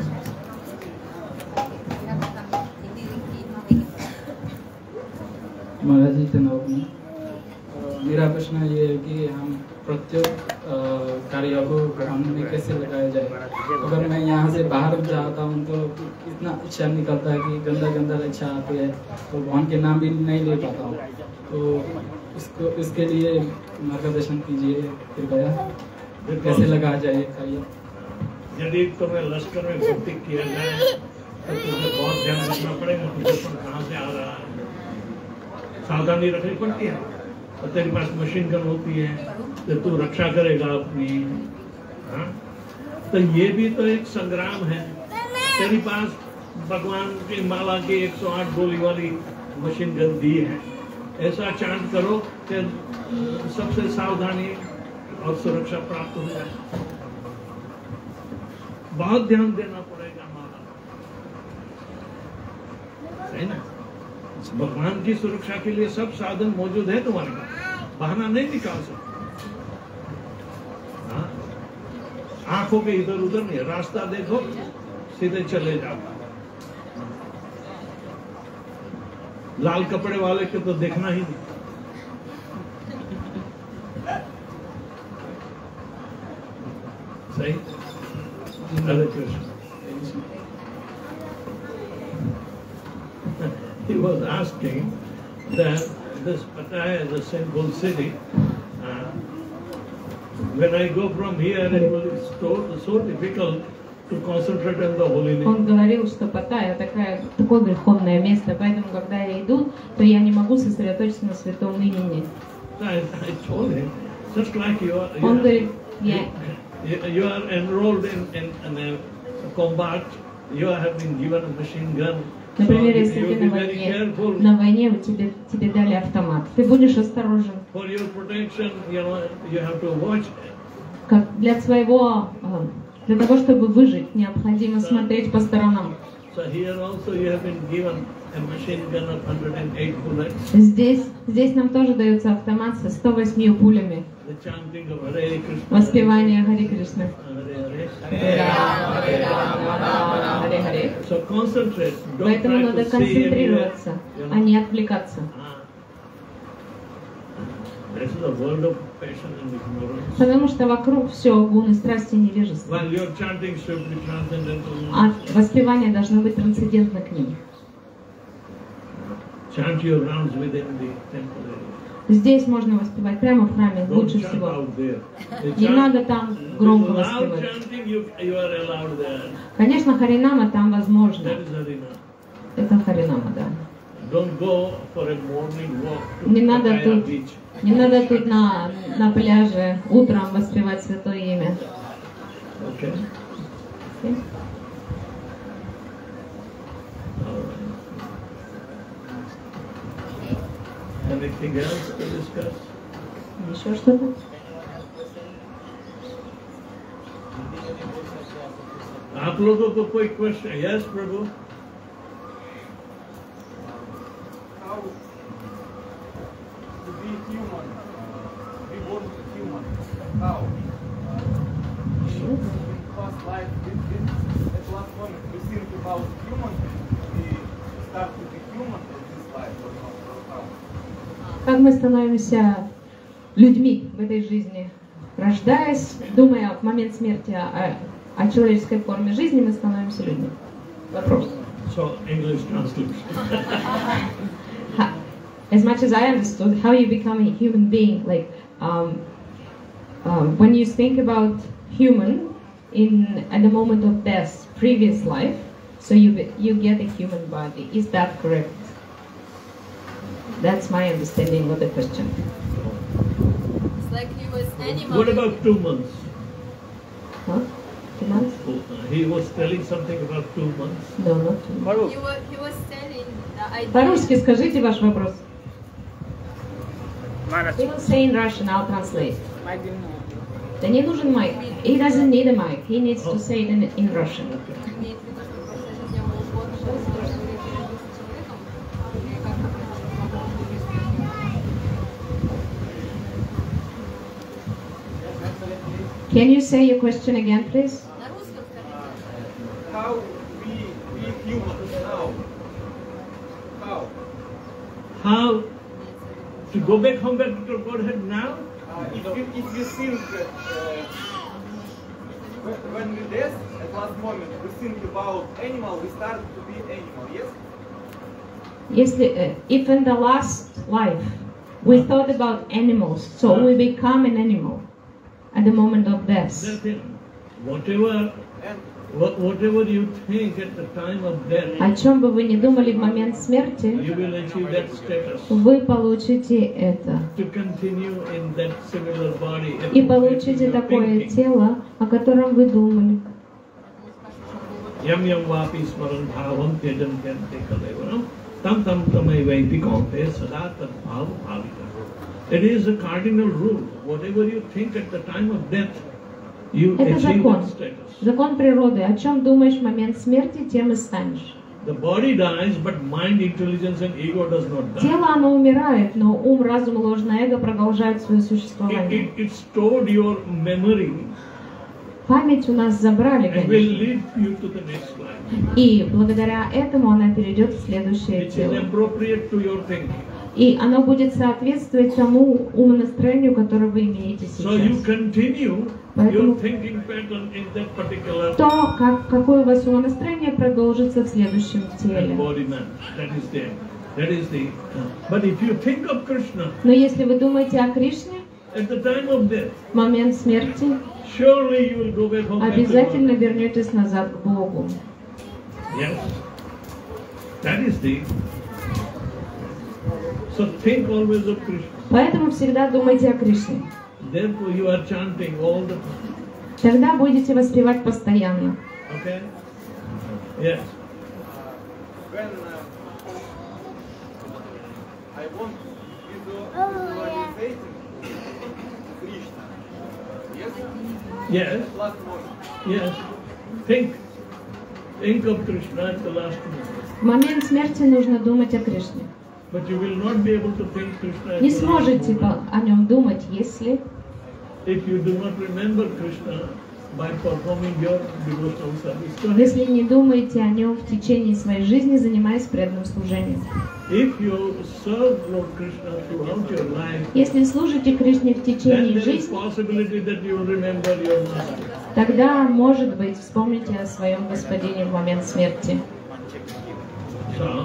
हिंदी
महाराज जी तनाव में अ, मेरा मेरा प्रश्न ये है कि हम प्रत्येक कार्य को ग्रहण में कैसे लगाया जाए। अगर मैं यहाँ से बाहर जाता हूँ तो इतना इच्छा निकलता है कि गंदा गंदा इच्छा आती है, तो भगवान के नाम भी नहीं ले पाता हूँ। तो इसको इसके लिए मार्गदर्शन कीजिए कृपया, कैसे लगाया जाए कार्य।
यदि तुम्हें लश्कर में भर्ती किया जाए तो तुझे बहुत ध्यान रखना पड़ेगा कि दुश्मन कहाँ से आ रहा है, सावधानी रखनी पड़ती है। और तेरे पास मशीन गन होती है तो तू रक्षा करेगा अपनी। हाँ? तो ये भी तो एक संग्राम है। तेरे पास भगवान की माला की एक सौ आठ गोली वाली मशीन गन दी है। ऐसा चांट करो कि सबसे सावधानी और सुरक्षा प्राप्त हो जाए। बहुत ध्यान देना पड़ेगा माला, है ना। भगवान की सुरक्षा के लिए सब साधन मौजूद है तुम्हारे पास, बहाना नहीं निकाल सकते। हाँ? आंखों के इधर उधर नहीं, रास्ता देखो सीधे चले जाओ। लाल कपड़े वाले के तो देखना ही नहीं। सही। हरे Krishna. He was asking that this Pattaya is a sinful city. Uh, when I go from here, it will be so, so difficult to concentrate on the holy name.
Он говорил, что Паттайя такая, такое греховное место, поэтому, когда я иду, то я не могу сосредоточиться на святом имени.
I, I told him, just like you are, you
Он
are,
говорит, я...
you, you are enrolled in, in, in a combat, you have been given a machine gun.
Например,
So
если
you
ты
will be
на
very
войне,
careful.
на войне тебе, тебе дали автомат, ты будешь осторожен.
For your protection, you know, you have to watch.
Как для своего, э, для того, чтобы выжить, необходимо смотреть по сторонам.
So here also you have been given a machine gun of one hundred eight bullets.
Здесь, здесь нам тоже дается автомат со сто восьмью пулями.
The chanting of Hare Krishna.
Воспевание Харе Кришны.
Hare Hare.
Харе Рама, Харе Рама, Харе Харе.
So concentrate. Don't
Поэтому
try
надо
to see
концентрироваться,
everywhere, you
а
know.
не отвлекаться.
Ah. This is a world of passion and ignorance.
Потому что вокруг все гуны, страсти, невежество.
While your chanting should be transcendental.
А воспевание должно быть трансцендентно к ним.
Chant your rounds within the temple area.
Здесь можно воспевать прямо в храме,
Don't
лучше
chant
всего.
out there. The
Не
chant-
надо там громко
loud
воспевать.
chanting, you, you are allowed there.
Конечно, Харинама там возможно.
That is Harina.
Это Харинама, да.
Don't go for a morning walk to
Не надо
Pattaya
тут,
beach.
не надо тут на, на пляже утром воспевать святое имя.
Okay?
Окей?
Anything else to discuss?
Еще что-то?
आप लोगों को कोई question? Yes, प्रभु.
How to be human, be born human, how? In past life, we, we, at last moment, we think about human, we start to be human at this life, or not, or how?
Как мы становимся людьми в этой жизни? Рождаясь, думая в момент смерти о, о человеческой форме жизни, мы становимся людьми. Вопрос.
So English translation.
Ha- As much as I understood, how you become a human being, like um, um, when you think about human in at the moment of death, previous life, so you be- you get a human body. Is that correct? That's my understanding of the question.
It's like he was animal.
What about two months?
Huh? Two months?
He was telling something about two months.
No, not two months.
He was, he was telling the idea.
По-русски скажите ваш вопрос. He will say in Russian, I'll translate. Да не нужен майк. He doesn't need a mic. He needs to say it in, in Russian.
Имеет в виду, что в прошлой жизни он был Бог, что он говорит с человеком, и как это произошло.
Can you say your question again, please?
На русском скажите.
How we be human now? How?
How to go back home back to Godhead now?
Uh, if, you, if you think that uh, when we death, at last moment, we think about animal, we start to be animal, yes?
Если, э, if in the last life we thought about animals, so we become an animal at the moment of death.
That's it. Whatever, wha- whatever you think at the time of death,
О чем бы вы ни думали в момент смерти,
you will achieve that status.
вы получите это.
To continue in that similar body.
И получите такое тело, о котором вы думали.
Yam yam vapi smaran bhavam tyajan tyante kalevanam tam tam tamai vaiti kaunte sada tad bhav bhavita. It is a cardinal rule. Whatever you think at the time of death, you
Это
achieve
закон.
that status.
Закон природы. О чем думаешь в момент смерти, тем и станешь.
The body dies, but mind, intelligence and ego does not die.
Тело, оно умирает, но ум, разум и ложное эго продолжают свое
It,
существование.
it, it stored your memory
Память у нас забрали,
and will
конечно.
lead you to the next life.
И благодаря этому она перейдет в следующее
Which is
тело.
appropriate to your thinking.
И оно будет соответствовать тому умонастроению, которое вы имеете
So you
сейчас.
continue
Поэтому
your thinking pattern in that particular
то, как, какое у вас умонастроение, продолжится в следующем теле.
embodiment. That is the, that is the. But if you think of Krishna
Но если вы думаете о Кришне,
at the time of death,
в момент смерти,
surely you will go back home. back to
обязательно
God.
вернетесь назад к Богу.
Yes, that is the. So think always of Krishna.
Поэтому всегда думайте о Кришне.
Therefore, you are chanting all the time.
Тогда будете воспевать постоянно.
Okay? Yes.
When uh, I want visualization Krishna, yes?
Yes.
Last moment.
Yes. Think. Think of Krishna at the last moment.
В момент смерти нужно думать о Кришне.
But you will not be able to think Krishna at
Не
the last
сможете
moment
по- о нем думать, если
if you do not remember Krishna by performing your devotional service to him.
если не думаете о нем в течение своей жизни, занимаясь преданным служением.
If you serve Lord Krishna throughout your life,
Если служите Кришне в
then
течение
there is
жизни,
possibility that you will remember your master.
тогда, может быть, вспомните о своем Господине в момент смерти.
So,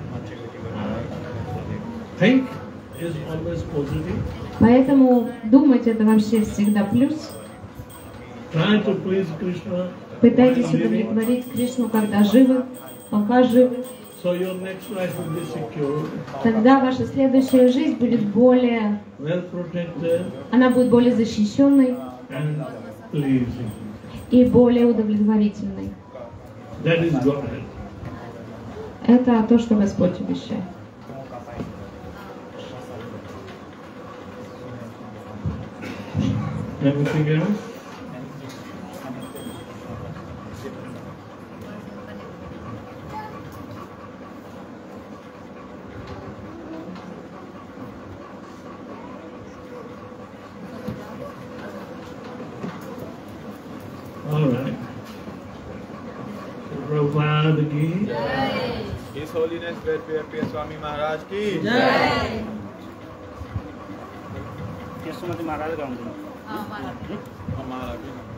think is always positive.
Поэтому думать это вообще всегда плюс.
Try to please Krishna.
Пытайтесь
while living,
удовлетворить Кришну, когда живы, пока живы.
so your next life will be secure,
Тогда ваша следующая жизнь будет более,
well protected,
она будет более защищенной
and pleasing.
и более удовлетворительной.
That is Godhead.
Это то, что Господь обещает.
Anything else? All right. Prabhupada ki.
His Holiness Vedpir Swami Maharaj ki.
Keshavmati Maharaj गाउँदै
हाँ, माला।
Maharaj.